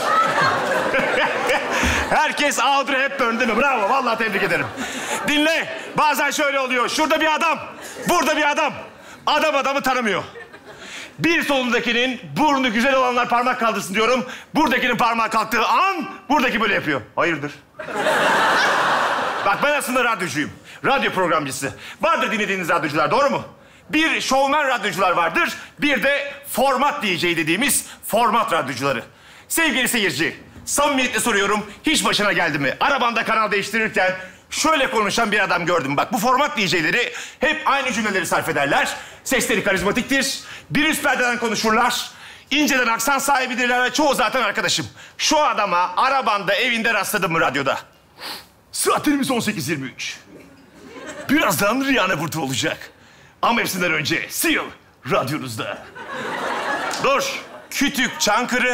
[SPEAKER 15] Herkes Audrey Hepburn değil mi? Bravo. Vallahi tebrik ederim. Dinle. Bazen şöyle oluyor. Şurada bir adam. Burada bir adam. Adam adamı tanımıyor. Bir solundakinin burnu güzel olanlar parmak kaldırsın diyorum. Buradakinin parmağı kalktığı an buradaki böyle yapıyor. Hayırdır? Bak ben aslında radyocuyum. Radyo programcısı. Vardır dinlediğiniz radyocular, doğru mu? Bir şovmen radyocular vardır. Bir de format DJ dediğimiz format radyocuları. Sevgili seyirci, samimiyetle soruyorum. Hiç başına geldi mi? Arabanda kanal değiştirirken şöyle konuşan bir adam gördüm. Bak bu format DJ'leri hep aynı cümleleri sarf ederler. Sesleri karizmatiktir. Bir üst perdeden konuşurlar. İnceden aksan sahibidirler ve çoğu zaten arkadaşım. Şu adama arabanda, evinde rastladım mı radyoda? Saatlerimiz 18:23. Birazdan Rihanna burada olacak. Ama hepsinden önce Seal radyonuzda. Dur. Kütük Çankırı.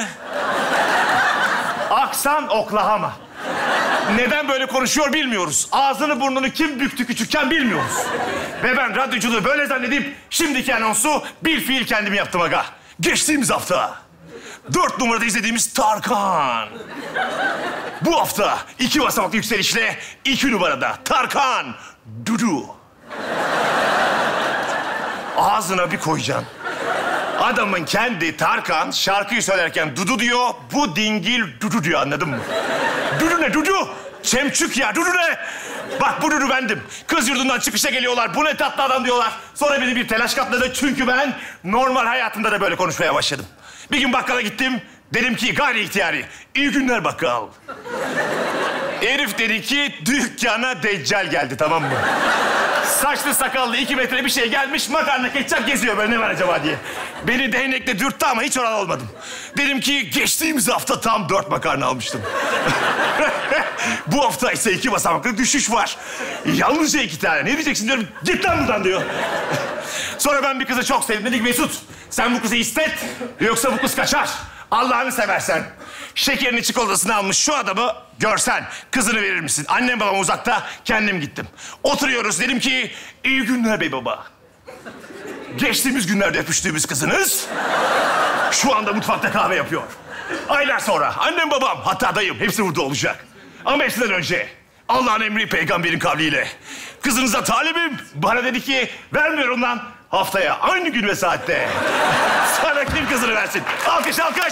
[SPEAKER 15] Aksan Oklahoma. Neden böyle konuşuyor bilmiyoruz. Ağzını burnunu kim büktü küçükken bilmiyoruz. Ve ben radyoculuğu böyle zannedip şimdiki anonsu bir fiil kendim yaptım aga. Geçtiğimiz hafta 4 numarada izlediğimiz Tarkan. Bu hafta 2 basamaklı yükselişle 2 numarada Tarkan Dudu. Ağzına bir koyacaksın. Adamın kendi Tarkan şarkıyı söylerken Dudu diyor, bu dingil Dudu diyor, anladın mı? Dudu ne Dudu? Çemçük ya, Dudu ne? Bak bu Dudu bendim. Kız yurdundan çıkışa geliyorlar, bu ne tatlı adam diyorlar. Sonra beni bir telaş kapladı çünkü ben normal hayatımda da böyle konuşmaya başladım. Bir gün bakkala gittim, dedim ki gayri ihtiyari, iyi günler bakkal. Herif dedi ki dükkana deccal geldi, tamam mı? Saçlı sakallı 2 metre bir şey gelmiş, makarna ketçap geziyor böyle, ne var acaba diye. Beni değnekle dürttü ama hiç oralı olmadım. Dedim ki geçtiğimiz hafta tam 4 makarna almıştım. Bu hafta ise 2 basamaklı düşüş var. Yalnızca 2 tane. Ne diyeceksin diyorum, git lan buradan diyor. Sonra ben bir kızı çok sevdim. Dedik Mesut, sen bu kızı istet yoksa bu kız kaçar. Allah'ını seversen. Şekerini çikolatasını almış şu adamı görsen kızını verir misin? Annem babam uzakta, kendim gittim. Oturuyoruz, dedim ki iyi günler bey baba. Geçtiğimiz günlerde öpüştüğümüz kızınız şu anda mutfakta kahve yapıyor. Aylar sonra annem babam, hatta dayım hepsi burada olacak. Ama hepsinden önce Allah'ın emri peygamberin kavliyle kızınıza talibim. Bana dedi ki vermiyorum lan. Haftaya aynı gün ve saatte sana kim kızını versin? Alkış alkış.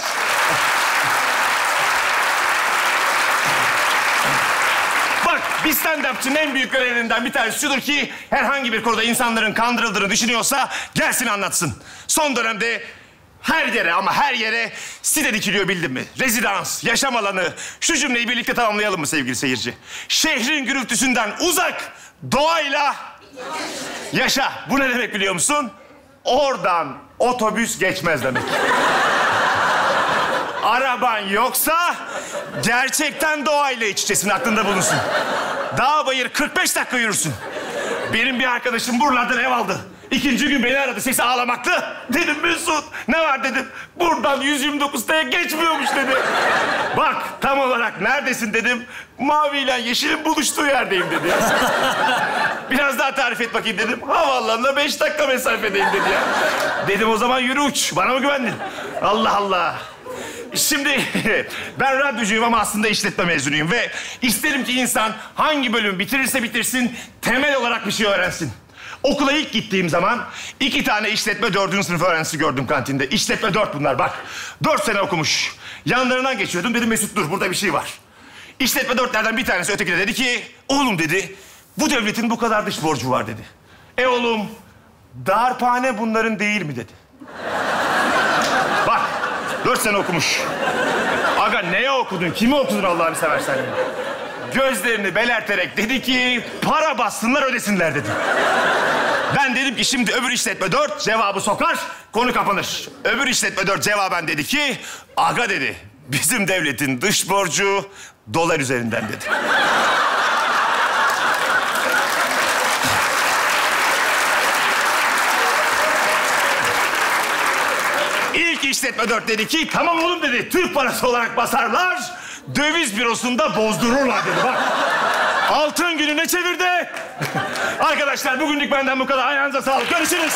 [SPEAKER 15] Bak bir stand-upçının en büyük görevlerinden bir tanesi şudur ki herhangi bir konuda insanların kandırıldığını düşünüyorsa gelsin anlatsın. Son dönemde
[SPEAKER 8] her yere ama her yere site dikiliyor bildin mi? Rezidans, yaşam alanı. Şu cümleyi birlikte tamamlayalım mı sevgili seyirci? Şehrin gürültüsünden uzak, doğayla yaşa. Bu ne demek biliyor musun? Oradan otobüs geçmez demek. Araban yoksa gerçekten doğayla iç içesin, aklında bulunsun. Dağ bayır 45 dakika yürürsün. Benim bir arkadaşım buralardan ev aldı. İkinci gün beni aradı, sesi ağlamaklı. Dedim Mesut, ne var dedim. Buradan 129'ya geçmiyormuş dedi. Bak, tam olarak neredesin dedim. Mavi ile yeşilin buluştuğu yerdeyim dedi ya. Biraz daha tarif et bakayım dedim. Havaalanına 5 dakika mesafedeyim dedi ya. Dedim o zaman yürü uç, bana mı güvendin? Allah Allah. Şimdi ben radyocuyum ama aslında işletme mezunuyum ve isterim ki insan hangi bölümü bitirirse bitirsin temel olarak bir şey öğrensin. Okula ilk gittiğim zaman 2 tane işletme 4. sınıf öğrencisi gördüm kantinde. İşletme 4 bunlar bak. 4 sene okumuş. Yanlarından geçiyordum. Dedim Mesut dur burada bir şey var. İşletme 4'lerden bir tanesi ötekine dedi ki oğlum dedi bu devletin bu kadar dış borcu var dedi. Oğlum darphane bunların değil mi dedi. Bak 4 sene okumuş. Aga neye okudun? Kimi okudun Allah'ını seversen? Gözlerini belerterek dedi ki para bassınlar ödesinler dedi. Ben dedim ki şimdi öbür işletme 4 cevabı sokar, konu kapanır. Öbür işletme 4 cevaben dedi ki aga dedi bizim devletin dış borcu dolar üzerinden dedi. İlk işletme 4 dedi ki tamam oğlum dedi Türk parası olarak basarlar, döviz bürosunda bozdururlar dedi bak. Altın gününe çevirdi. Arkadaşlar bugünlük benden bu kadar. Ayağınıza sağlık. Görüşürüz.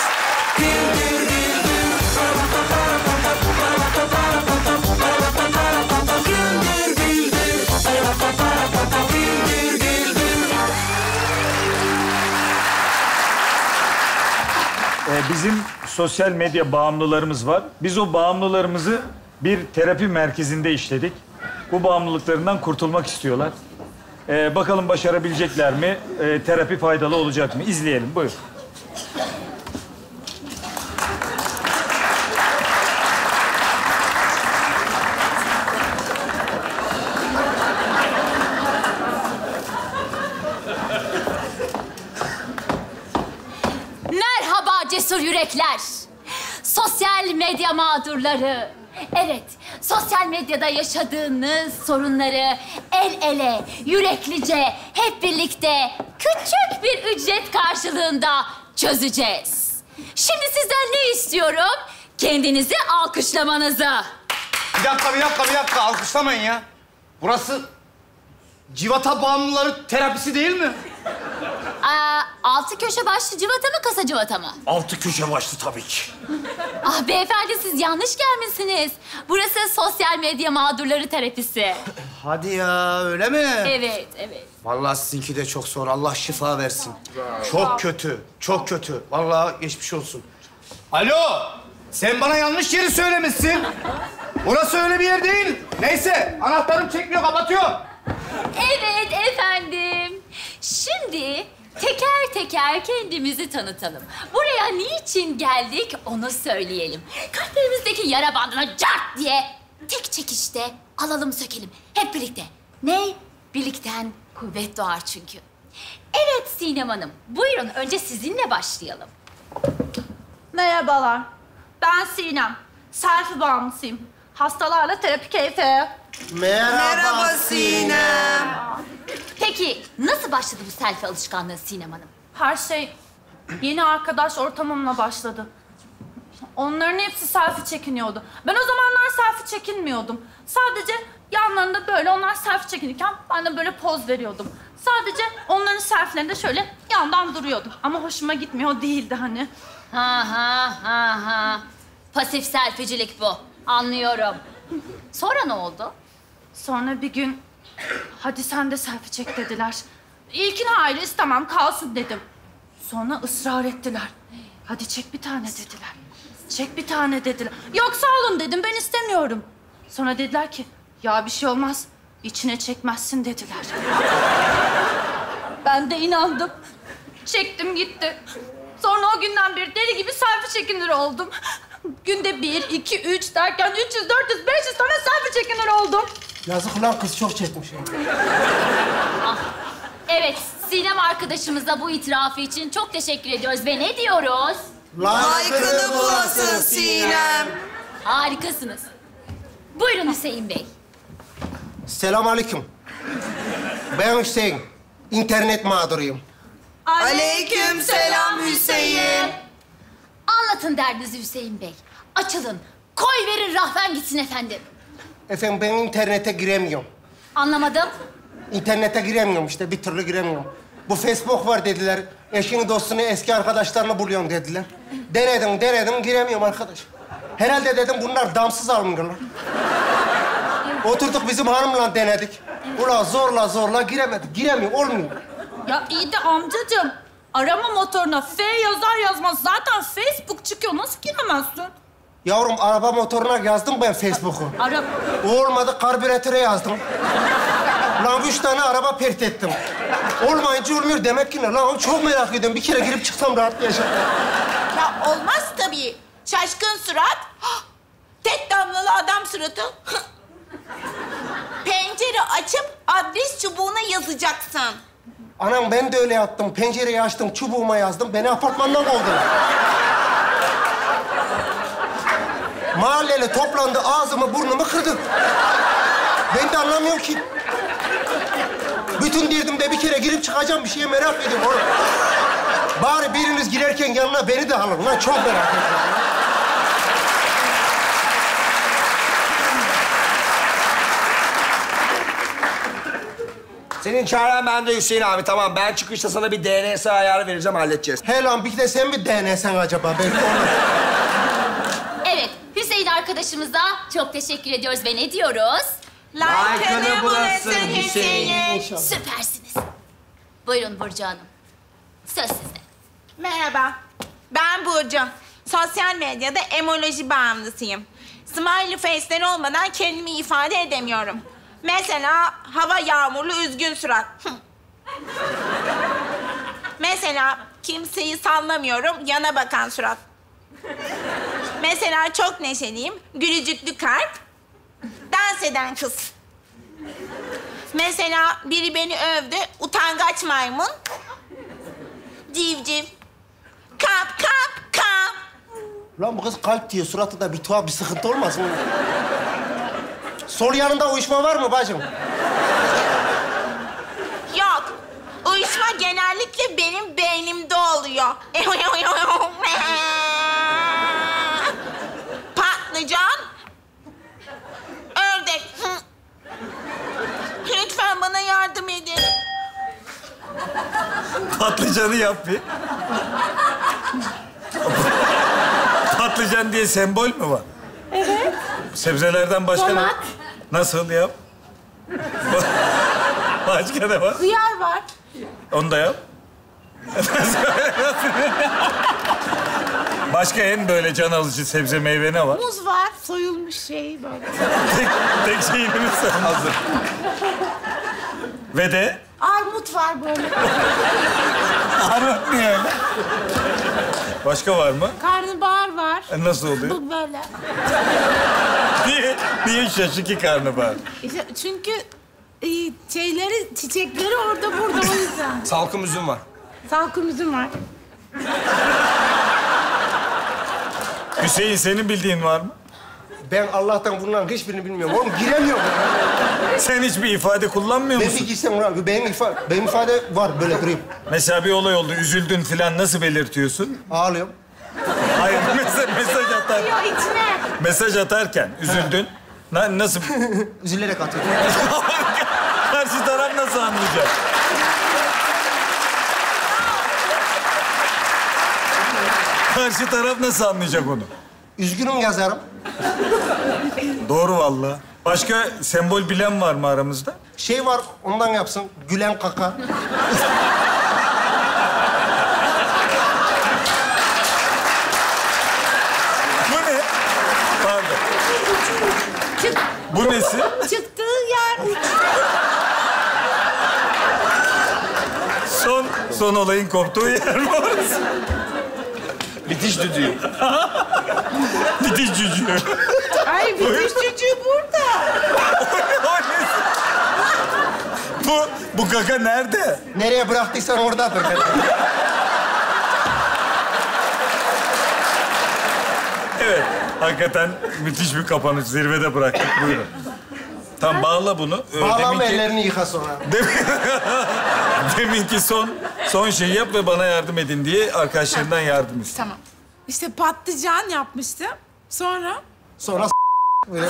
[SPEAKER 2] Bizim sosyal medya bağımlılarımız var. Biz o bağımlılarımızı bir terapi merkezinde işledik. Bu bağımlılıklarından kurtulmak istiyorlar. Bakalım başarabilecekler mi? Terapi faydalı olacak mı? İzleyelim. Buyur.
[SPEAKER 4] Merhaba cesur yürekler. Sosyal medya mağdurları. Evet, sosyal medyada yaşadığınız sorunları el ele, yüreklice, hep birlikte küçük bir ücret karşılığında çözeceğiz. Şimdi sizden ne istiyorum? Kendinizi alkışlamanızı.
[SPEAKER 15] Bir dakika. Alkışlamayın ya. Burası civata bağımlıları terapisi değil mi?
[SPEAKER 4] Altı köşe başlı civata mı, kasa civata mı?
[SPEAKER 14] 6 köşe başlı tabii ki.
[SPEAKER 4] Ah beyefendi siz yanlış gelmişsiniz. Burası sosyal medya mağdurları terapisi.
[SPEAKER 15] Hadi ya, öyle mi?
[SPEAKER 4] Evet.
[SPEAKER 15] Vallahi sizinki de çok zor. Allah şifa versin. Çok kötü. Vallahi geçmiş olsun. Alo, sen bana yanlış yeri söylemişsin. Burası öyle bir yer değil. Neyse, anahtarım çekmiyor, kapatıyor.
[SPEAKER 4] Evet efendim. Şimdi teker teker kendimizi tanıtalım. Buraya niçin geldik onu söyleyelim. Kalplerimizdeki yara bandına cart diye tek çekişte alalım sökelim. Hep birlikte. Ne? Birlikten kuvvet doğar çünkü. Evet Sinem Hanım. Buyurun önce sizinle başlayalım.
[SPEAKER 20] Merhabalar. Ben Sinem. Selfie bağımlısıyım. Hastalarla terapi keyfi.
[SPEAKER 18] Merhaba Sinem.
[SPEAKER 4] Peki nasıl başladı bu selfie alışkanlığı Sinem Hanım?
[SPEAKER 20] Her şey yeni arkadaş ortamımla başladı. Onların hepsi selfie çekiniyordu. Ben o zamanlar selfie çekinmiyordum. Sadece yanlarında böyle onlar selfie çekinirken ben de böyle poz veriyordum. Sadece onların selfie'lerinde şöyle yandan duruyordum. Ama hoşuma gitmiyor değildi hani.
[SPEAKER 4] Ha. Pasif selfiecilik bu. Anlıyorum. Sonra ne oldu?
[SPEAKER 20] Sonra bir gün hadi sen de selfie çek dediler. İlkine hayır istemem kalsın dedim. Sonra ısrar ettiler. Hadi çek bir tane dediler. Çek bir tane dediler. Yok sağ olun dedim ben istemiyorum. Sonra dediler ki ya bir şey olmaz içine çekmezsin dediler. Ben de inandım. Çektim gitti. Sonra o günden beri deli gibi selfie çekinir oldum. Günde 1, 2, 3 derken 300, 400, 500 tane selfie çekinir oldum.
[SPEAKER 19] Yazık lan kız çok çekmiş.
[SPEAKER 4] Ah, evet, Sinem arkadaşımıza bu itirafı için çok teşekkür ediyoruz ve ne diyoruz?
[SPEAKER 18] Like'ını bulasın Sinem.
[SPEAKER 4] Harikasınız. Buyurun Hüseyin Bey.
[SPEAKER 19] Selamünaleyküm. Ben Hüseyin. İnternet mağduruyum.
[SPEAKER 18] Aleykümselam Hüseyin.
[SPEAKER 4] Anlatın derdinizi Hüseyin Bey. Açılın. Koy verin rahven gitsin efendim.
[SPEAKER 19] Efendim ben internete giremiyorum.
[SPEAKER 4] Anlamadım.
[SPEAKER 19] İnternete giremiyorum işte, bir türlü giremiyorum. Bu Facebook var dediler. Eşini, dostunu, eski arkadaşlarını buluyorum dediler. Denedim, giremiyorum arkadaş. Herhalde dedim bunlar damsız almıyorlar. Oturduk bizim hanımla denedik. Ulan zorla giremedik. Giremiyor, olmuyor.
[SPEAKER 20] Ya iyi de amcacığım, arama motoruna F yazar yazmaz zaten Facebook çıkıyor. Nasıl giremezsin?
[SPEAKER 19] Yavrum araba motoruna yazdım ben Facebook'u. Olmadı karbüratöre yazdım. Lan 3 tane araba pert ettim. Olmayınca olmuyor demek ki ne? Lan çok merak ediyorum. Bir kere girip çıksam rahatlayacağım.
[SPEAKER 21] Ya olmaz tabii. Şaşkın surat. Tek damlalı adam suratı. Pencere açıp adres çubuğuna yazacaksın.
[SPEAKER 19] Anam ben de öyle yaptım. Pencereyi açtım, çubuğuma yazdım. Beni apartmandan kovdular. Mahalleli toplandı, ağzımı burnumu kırdı. Ben de anlamıyorum ki. Bütün derdimde bir kere girip çıkacağım, bir şeye merak ediyorum oğlum. Bari biriniz girerken yanına beni de alın. Lan çok merak ediyorum.
[SPEAKER 9] Senin çaren bende Hüseyin abi. Tamam, ben çıkışta sana bir DNS ayarı vereceğim, halledeceğiz.
[SPEAKER 19] He lan, bir de sen mi DNS'en acaba? Belki onu...
[SPEAKER 4] Evet, Hüseyin arkadaşımıza çok teşekkür ediyoruz ve ne diyoruz?
[SPEAKER 21] Like'ını bulasın Hüseyin.
[SPEAKER 4] Süpersiniz. Buyurun Burcu Hanım. Söz sizde.
[SPEAKER 21] Merhaba. Ben Burcu. Sosyal medyada emoji bağımlısıyım. Smiley face'ler olmadan kendimi ifade edemiyorum. Mesela hava yağmurlu üzgün surat. Mesela kimseyi sallamıyorum yana bakan surat. Mesela çok neşeliyim gülücüklü kalp. Dans eden kız. Mesela biri beni övdü utangaç maymun. Civciv. Kap.
[SPEAKER 19] Lan bu kız kalp diyor, suratı da bir tuhaf, bir sıkıntı olmaz mı? Sol yanında uyuşma var mı bacım?
[SPEAKER 21] Yok. Uyuşma genellikle benim beynimde oluyor. Patlıcan. Ördek. Lütfen bana yardım edin.
[SPEAKER 2] Patlıcanı yap bir. Patlıcan diye sembol mü var?
[SPEAKER 20] Evet.
[SPEAKER 2] Sebzelerden başka ne?
[SPEAKER 20] Tomat.
[SPEAKER 2] Nasıl yap? Başka ne var?
[SPEAKER 21] Hıyar var.
[SPEAKER 2] Onu da yap. Başka en böyle can alıcı sebze meyve ne var?
[SPEAKER 21] Muz var. Soyulmuş şey böyle.
[SPEAKER 2] Tek şeyini mi sen? Hazır. Ve de?
[SPEAKER 21] Armut var böyle.
[SPEAKER 2] Armut niye öyle? Başka var mı?
[SPEAKER 21] Karnabahar var.
[SPEAKER 2] Nasıl oluyor?
[SPEAKER 21] Bu böyle.
[SPEAKER 2] Niye şaşık karnabahar?
[SPEAKER 21] İşte çünkü çiçekleri orada burada o yüzden.
[SPEAKER 9] Salkım üzüm var.
[SPEAKER 21] Salkım üzüm var.
[SPEAKER 2] Hüseyin senin bildiğin var mı?
[SPEAKER 19] Ben Allah'tan bunların hiçbirini bilmiyorum. Oğlum giremiyorum.
[SPEAKER 2] Sen hiçbir ifade kullanmıyor musun?
[SPEAKER 19] Ben bir girsem abi, benim ifade var, böyle durayım.
[SPEAKER 2] Mesela bir olay oldu, üzüldün filan, nasıl belirtiyorsun?
[SPEAKER 19] Ağlıyorum.
[SPEAKER 2] Hayır, mesaj atar.
[SPEAKER 21] içine.
[SPEAKER 2] Mesaj atarken üzüldün. Nasıl?
[SPEAKER 19] Üzülerek atıyorum.
[SPEAKER 2] Karşı taraf nasıl anlayacak? Karşı taraf nasıl anlayacak onu?
[SPEAKER 19] Üzgünüm yazarım.
[SPEAKER 2] Doğru vallahi. Başka sembol bilen var mı aramızda?
[SPEAKER 19] Şey var, ondan yapsın. Gülen kaka.
[SPEAKER 2] Bu ne? Pardon. Bu nesi?
[SPEAKER 21] Çıktığı yer uç.
[SPEAKER 2] Son olayın koptuğu yer mi orası?
[SPEAKER 9] Bitiş düdüğü.
[SPEAKER 2] Bitiş çocuğu.
[SPEAKER 21] Ay bitiş çocuğu burada.
[SPEAKER 2] Bu kaka nerede?
[SPEAKER 19] Nereye bıraktıysan oradadır.
[SPEAKER 2] Evet, hakikaten müthiş bir kapanış. Zirvede bıraktık. Buyurun. Tam bağla bunu.
[SPEAKER 19] Bağlama ellerini yıka sonra.
[SPEAKER 2] Deminki son şeyi yap ve bana yardım edin diye arkadaşlarından yardım iste.
[SPEAKER 21] Tamam. İşte patlıcan yapmıştım. Sonra?
[SPEAKER 19] Sonra böyle.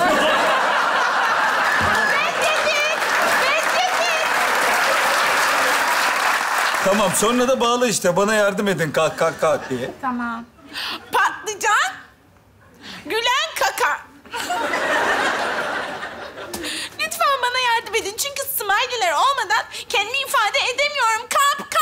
[SPEAKER 2] Tamam, sonra da bağla işte. Bana yardım edin, kalk kalk kalk diye.
[SPEAKER 21] Tamam. Patlıcan, gülen kaka. Lütfen bana yardım edin çünkü smiley'ler olmadan kendimi ifade edemiyorum. Kamp.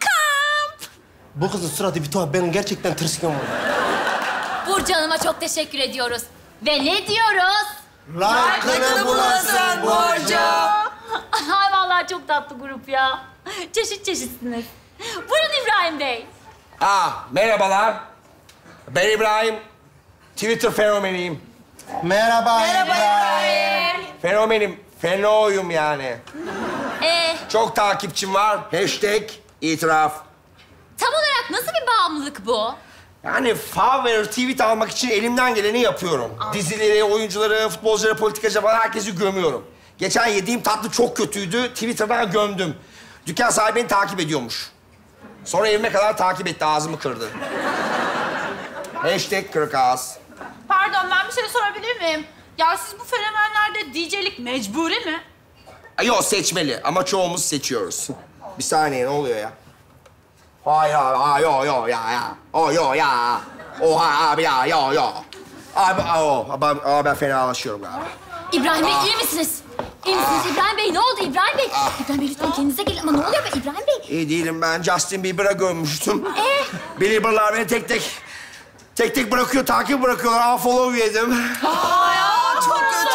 [SPEAKER 19] Bu kızın suratı bir tuhaf. Ben gerçekten tırsıyorum.
[SPEAKER 4] Burcu Hanım'a çok teşekkür ediyoruz. Ve ne diyoruz?
[SPEAKER 19] Like'ını bulasın Burcu.
[SPEAKER 4] Ay vallahi çok tatlı grup ya. Çeşit çeşitsiniz. Buyurun İbrahim Bey.
[SPEAKER 9] Merhabalar. Ben İbrahim. Twitter fenomeniyim.
[SPEAKER 19] Merhaba
[SPEAKER 4] İbrahim.
[SPEAKER 9] Fenomenim. Fenoyum yani. Çok takipçim var. Hashtag itiraf.
[SPEAKER 4] Tam olarak nasıl bir bağımlılık bu?
[SPEAKER 9] Yani favori tweet almak için elimden geleni yapıyorum. Dizileri, oyuncuları, futbolcuları, politikacıları falan herkesi gömüyorum. Geçen yediğim tatlı çok kötüydü. Twitter'dan gömdüm. Dükkan sahibi beni takip ediyormuş. Sonra evime kadar takip etti, ağzımı kırdı. Hashtag kırık ağız.
[SPEAKER 20] Pardon, ben bir şey sorabilir miyim? Ya siz bu fenomenlerde DJ'lik mecburi mi?
[SPEAKER 9] Yok, seçmeli ama çoğumuz seçiyoruz. Bir saniye, ne oluyor ya? Hayır abi, yo ya. Yo ya. Oha abi ya, yo. Abi ben fenalaşıyorum galiba.
[SPEAKER 4] İbrahim Bey iyi misiniz? İyi misiniz İbrahim Bey? Ne oldu İbrahim Bey? İbrahim Bey lütfen kendinize gelin. Ama ne oluyor be İbrahim Bey?
[SPEAKER 9] İyi değilim ben. Justin Bieber'a gömmüştüm. Belieber'lar beni tek tek bırakıyor, takip bırakıyorlar. Unfollow yedim.
[SPEAKER 21] Çok kötü.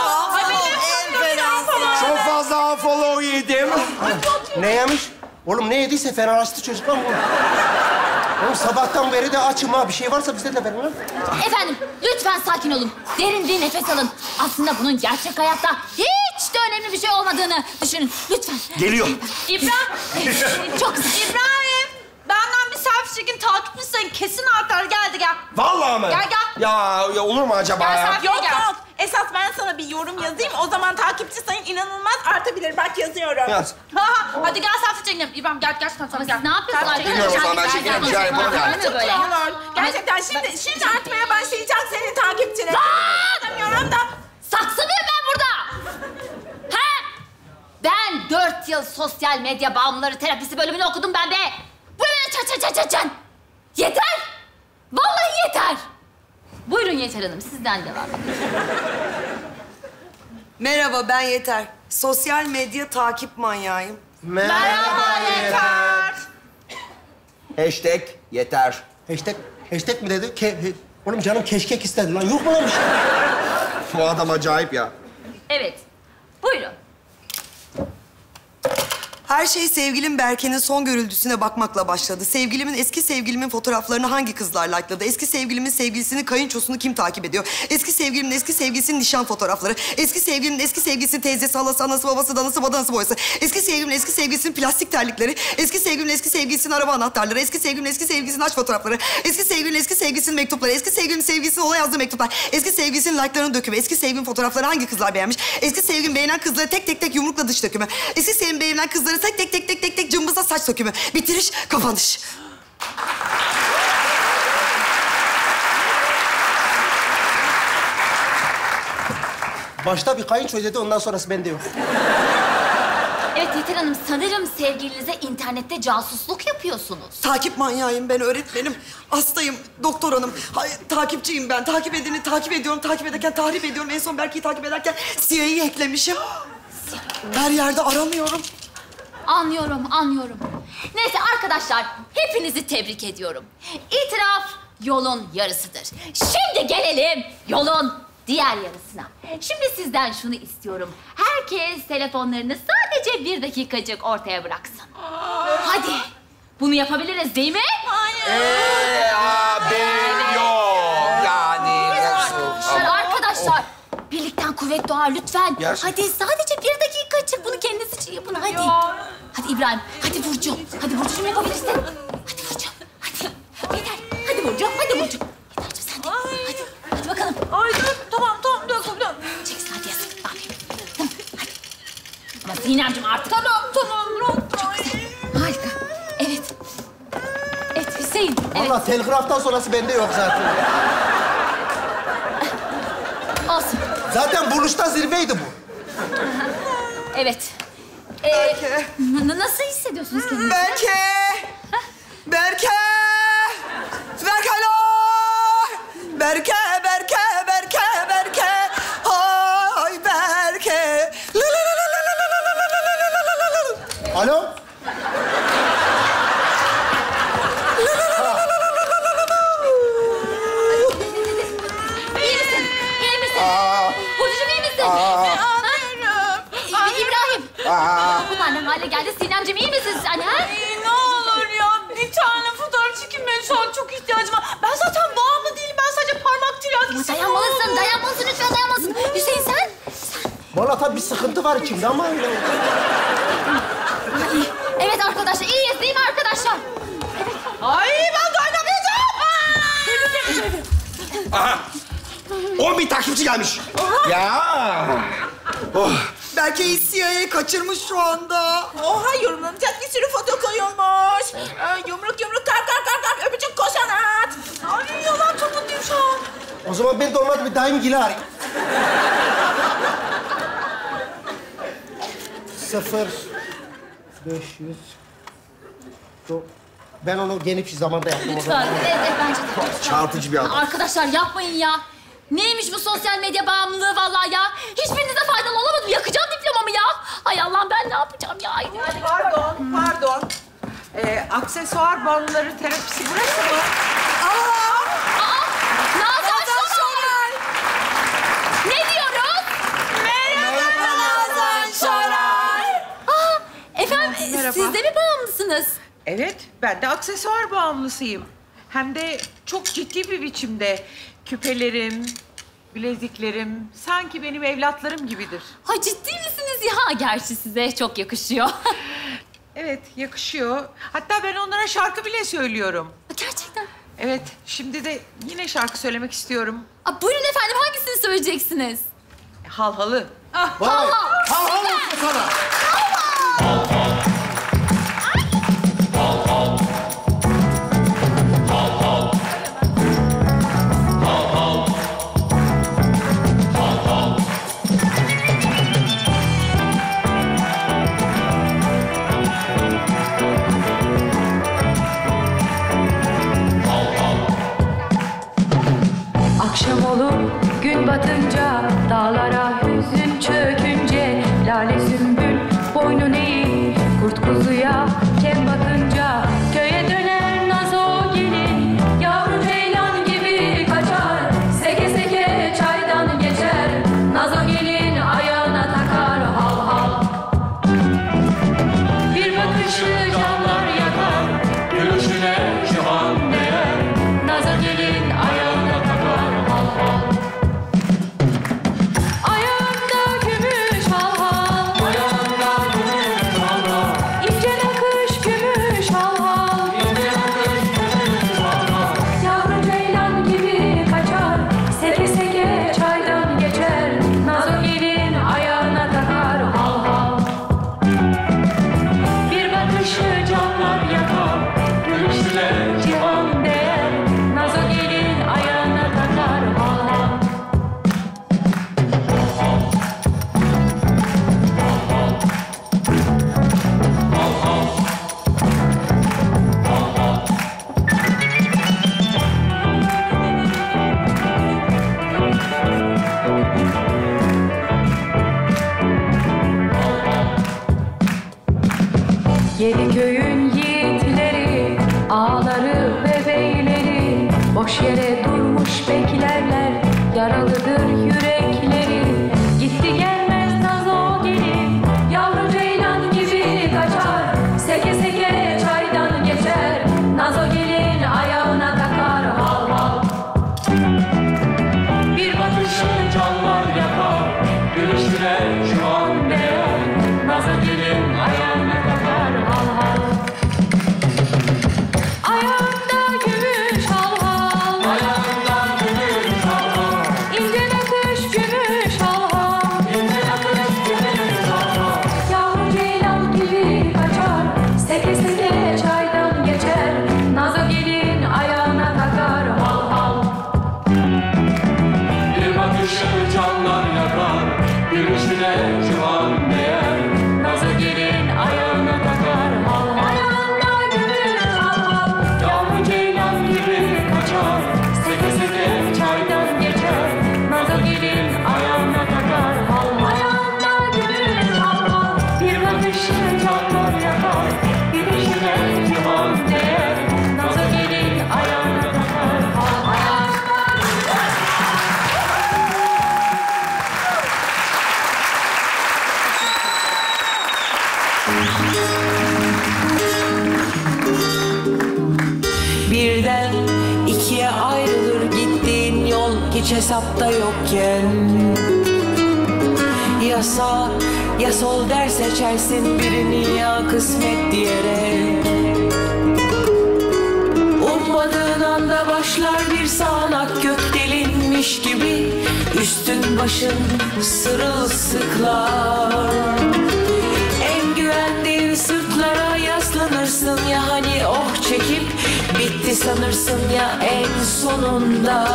[SPEAKER 9] Çok fazla unfollow yedim.
[SPEAKER 19] Ne yemiş? Oğlum ne yediyse fenalaştı çocuk lan bu. Oğlum sabahtan beri de açım ha. Bir şey varsa bize de verin lan.
[SPEAKER 4] Efendim lütfen sakin olun. Derin bir nefes alın. Aslında bunun gerçek hayatta hiç de önemli bir şey olmadığını düşünün. Lütfen.
[SPEAKER 9] Geliyor.
[SPEAKER 20] İbrahim. Çok İbrahim. Benden bir selfie çekin, takipçisin. Kesin artar. Geldi gel.
[SPEAKER 9] Vallahi mi?
[SPEAKER 20] Gel.
[SPEAKER 9] Ya olur mu acaba ya?
[SPEAKER 21] Yok. Esas ben sana bir yorum yazayım. O zaman takipçi sayın inanılmaz artabilir. Bak yazıyorum.
[SPEAKER 9] Yaz.
[SPEAKER 20] Hadi gel selfie çekelim. İbrahim gel gerçekten sana gel.
[SPEAKER 4] Ne yapıyorsun
[SPEAKER 20] Selfie
[SPEAKER 4] arkadaşlar?
[SPEAKER 9] Bilmiyorum o zaman, ben çekerim. Bir şey yapalım yani.
[SPEAKER 21] Çok iyi olur. Gerçekten şimdi artmaya başlayacak senin takipçine. Bilmiyorum da.
[SPEAKER 4] Saksı mıyım ben burada? Ben 4 yıl sosyal medya bağımlıları terapisi bölümünü okudum ben be. Bu ne çan. Yeter. Vallahi yeter. Buyurun Yeter Hanım, sizden devam edin.
[SPEAKER 18] Merhaba, ben Yeter. Sosyal medya takip manyağıyım.
[SPEAKER 21] Merhaba Yeter.
[SPEAKER 9] Hashtag yeter.
[SPEAKER 19] Hashtag mi dedi? Oğlum canım keşkek istedi lan. Yok mu lan bir şey?
[SPEAKER 9] Bu adam acayip ya.
[SPEAKER 4] Evet, buyurun.
[SPEAKER 18] Her şey sevgilim Berke'nin son görüldüsüne bakmakla başladı. Eski sevgilimin fotoğraflarını hangi kızlar likeladı? Eski sevgilimin sevgilisinin kayınçosunu kim takip ediyor? Eski sevgilimin eski sevgilisinin nişan fotoğrafları. Eski sevgilimin eski sevgilisinin teyzesi, halası, anası, babası, danası, badanası, boyası. Eski sevgilimin eski sevgilisinin plastik terlikleri. Eski sevgilimin eski sevgilisinin araba anahtarları. Eski sevgilimin eski sevgilisinin aç fotoğrafları. Eski sevgilimin eski sevgilisinin mektupları. Eski sevgilimin sevgilisinin ona yazdığı mektuplar. Eski sevgilisinin like'larının dökümü. Eski sevgilimin fotoğrafları hangi kızlar beğenmiş? Eski sevgilim beğenen kızları tek tek yumrukla dış dökümü. Eski sevgilim beğenen kızları tek cımbızla saç dökümü. Bitiriş, kapanış.
[SPEAKER 19] Başta bir kayınço dedi, ondan sonrası bende yok.
[SPEAKER 4] Evet Yeter Hanım, sanırım sevgilinize internette casusluk yapıyorsunuz.
[SPEAKER 18] Takip manyağıyım ben, öğretmenim. Hastayım, doktor hanım. Takipçiyim ben. Takip edeni takip ediyorum. Takip ederken tahrip ediyorum. En son Berke'yi takip ederken CIA'yı hacklemişim. Her yerde aramıyorum.
[SPEAKER 4] Anlıyorum. Neyse arkadaşlar, hepinizi tebrik ediyorum. İtiraf yolun yarısıdır. Şimdi gelelim yolun diğer yarısına. Şimdi sizden şunu istiyorum. Herkes telefonlarını sadece 1 dakikacık ortaya bıraksın. Hadi. Bunu yapabiliriz değil mi?
[SPEAKER 9] Abi yok. Yani nasıl?
[SPEAKER 4] Evet Doğa lütfen.
[SPEAKER 9] Gerçekten.
[SPEAKER 4] Hadi sadece 1 dakika çık. Bunu kendiniz için yapın hadi.
[SPEAKER 20] Ya.
[SPEAKER 4] Hadi İbrahim. Hadi Burcu. Hadi Burcu'cum yapabilirsin. Hadi Burcu. Hadi. Yeter. Hadi Burcu. Hadi Burcu. Yeter'cim sen de. Hadi. Hadi bakalım.
[SPEAKER 20] Ay dur, tamam, dur.
[SPEAKER 4] Çeksin hadi yazık. Ne yapayım? Tamam hadi. Ama Sinem'cim artık.
[SPEAKER 20] Tamam.
[SPEAKER 4] Çok güzel. Harika. Evet. Evet Hüseyin. Evet.
[SPEAKER 19] Vallahi telgraftan sonrası bende yok zaten.
[SPEAKER 4] Olsun.
[SPEAKER 19] Zaten buluşta zirveydi bu.
[SPEAKER 4] Evet. Nasıl hissediyorsunuz kendinizi?
[SPEAKER 18] Berke! alo! Berke! Ay Berke!
[SPEAKER 19] Alo?
[SPEAKER 4] İyi misin? Burcu'cum iyi misin? İbrahim. Bunlar ne hale geldi? Sinem'cim iyi misin sen ha?
[SPEAKER 20] Ne olur ya, bir tane fotoğraf çekinmeye şu an çok ihtiyacım var. Ben zaten bağımlı değilim, ben sadece parmak tiryakisi.
[SPEAKER 4] Dayanmalısın lütfen dayanmalısın. Hüseyin sen?
[SPEAKER 19] Vallahi tabii bir sıkıntı var içimde ama öyle.
[SPEAKER 4] Evet arkadaşlar, iyiyiz değil mi arkadaşlar?
[SPEAKER 20] Ay ben dayanamayacağım.
[SPEAKER 9] Aha! 10.000 takipçi gelmiş. Ya! Oh!
[SPEAKER 18] Berke'yi CIA'ya kaçırmış şu anda.
[SPEAKER 21] Oha yorumlanacak bir sürü foto koyulmuş. Yumruk kalk öpücük koşan at. Ay yalan çok mutluyum şu an.
[SPEAKER 19] O zaman ben de olmadı bir daimgili arayayım. 0500. Ben onu geniş bir zamanda yaptım.
[SPEAKER 4] Lütfen, evet bence de.
[SPEAKER 19] Çarpıcı bir adam.
[SPEAKER 4] Arkadaşlar yapmayın ya. Neymiş bu sosyal medya bağımlılığı vallahi ya? Hiçbirinize faydalı olamadım. Yakacağım diplomamı ya. Ay Allah'ım ben ne yapacağım ya?
[SPEAKER 11] Pardon. Aksesuar bağımlıları terapisi burası mı?
[SPEAKER 4] Nazan Şoray! Ne diyoruz?
[SPEAKER 21] Merhaba Nazan Şoray.
[SPEAKER 4] Efendim siz de mi bağımlısınız?
[SPEAKER 11] Evet, ben de aksesuar bağımlısıyım. Hem de çok ciddi bir biçimde. Küpelerim, bileziklerim sanki benim evlatlarım gibidir.
[SPEAKER 4] Ay ciddi misiniz ya? Gerçi size çok yakışıyor.
[SPEAKER 11] Evet, yakışıyor. Hatta ben onlara şarkı bile söylüyorum.
[SPEAKER 4] Gerçekten?
[SPEAKER 11] Evet, şimdi de yine şarkı söylemek istiyorum.
[SPEAKER 4] Buyurun efendim, hangisini söyleyeceksiniz?
[SPEAKER 11] Halhalı.
[SPEAKER 19] Vay! Hal olsun sana!
[SPEAKER 1] Akşam olur gün batınca, dağlara hüzün çökünce, lale sümbül gülüşüne civan değer. Nazlı gelin ayağına takar hal hal. Ayağında gümüş hal hal. Yavru ceylan gibi kaçar, seke seke çaydan geçer. Nazlı gelin ayağına takar hal hal. Ayağında gümüş hal hal. Bir bakışı çatlar yakar, gülüşüne civan değer. Nazlı gelin ayağına takar hal hal.
[SPEAKER 22] Birden ikiye ayrılır gittiğin yol hiç hesapta yokken. Ya sağ ya sol der seçersin birini ya kısmet diyerek. Ummadığın anda başlar bir sağanak, gök delinmiş gibi üstün başın sırılsıklar. En güvendiğin sırtlara yaslanırsın ya hani oh çekip bitti sanırsın ya en sonunda.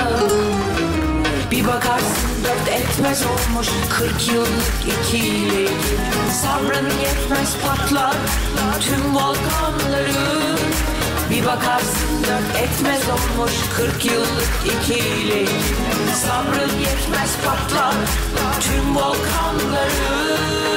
[SPEAKER 22] Bir bakarsın dört etmez olmuş 40 yıllık ikili. Sabrın yetmez patlar tüm volkanları. Bir bakarsın dört etmez olmuş 40 yıllık ikili. Sabrın yetmez patlar tüm volkanları.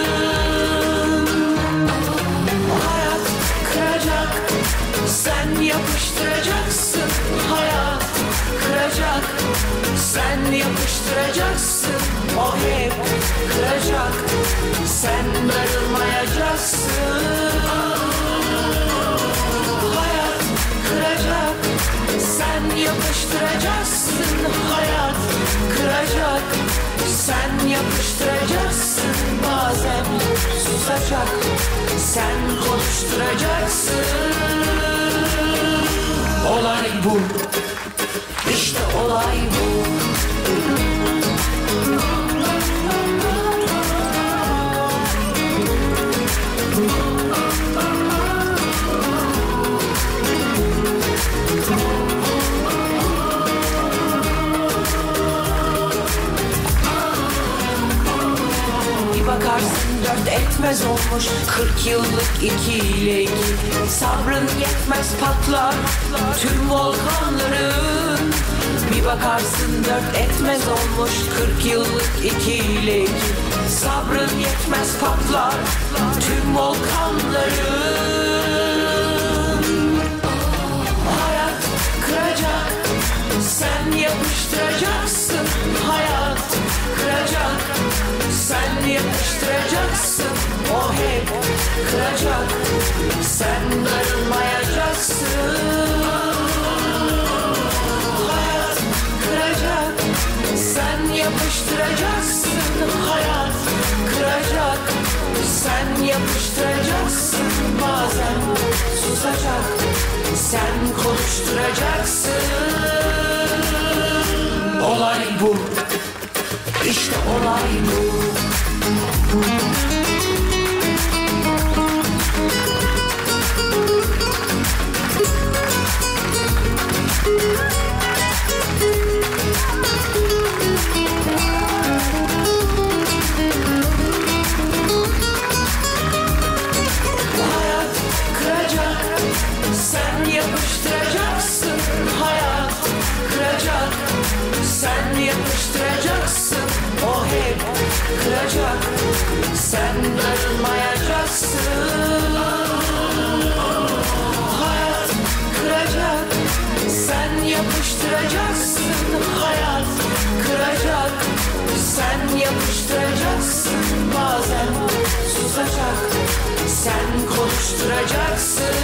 [SPEAKER 22] Hayat kıracak, sen yapıştıracaksın. Hayat kıracak, sen yapıştıracaksın. O hep kıracak, sen darılmayacaksın. Hayat kıracak, sen yapıştıracaksın. Hayat kıracak, sen yapıştıracaksın. Bazen susacak, sen konuşturacaksın. Olay bu, işte olay bu. Bir bakarsın dört etmez olmuş 40 yıllık ikilik. Sabrın yetmez patlar tüm volkanların. Bir bakarsın dört etmez olmuş 40 yıllık ikilik. Sabrın yetmez patlar tüm volkanların. Hayat kıracak, sen yapıştıracaksın. Hayat kıracak, sen yapıştıracaksın. O hep kıracak, sen darılmayacaksın. Hayat kıracak, sen yapıştıracaksın. Hayat kıracak, sen yapıştıracaksın. Bazen susacak, sen konuşturacaksın. Olay bu, işte olay bu. Hayat kıracak, sen yapıştıracaksın. Hayat kıracak, sen yapıştıracaksın. O hep kıracak, sen darılmayacaksın. Hayat kıracak, sen yapıştıracaksın. Hayat kıracak, sen yapıştıracaksın. Bazen susacak, sen konuşturacaksın.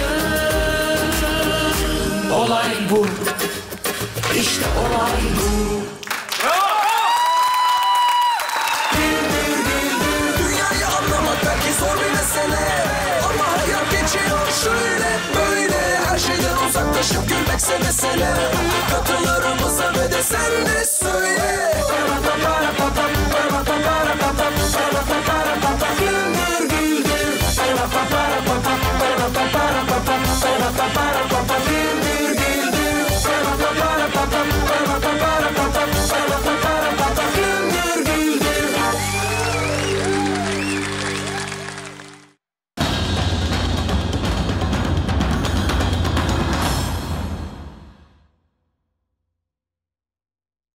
[SPEAKER 22] Olay bu, işte olay bu.
[SPEAKER 1] Dünyayı anlamak belki zor bir mesele, ama hayat geçiyor şöyle böyle. Her şeyden uzaklaşıp gülmekse mesele. Katılarımıza ve de sen de söyle.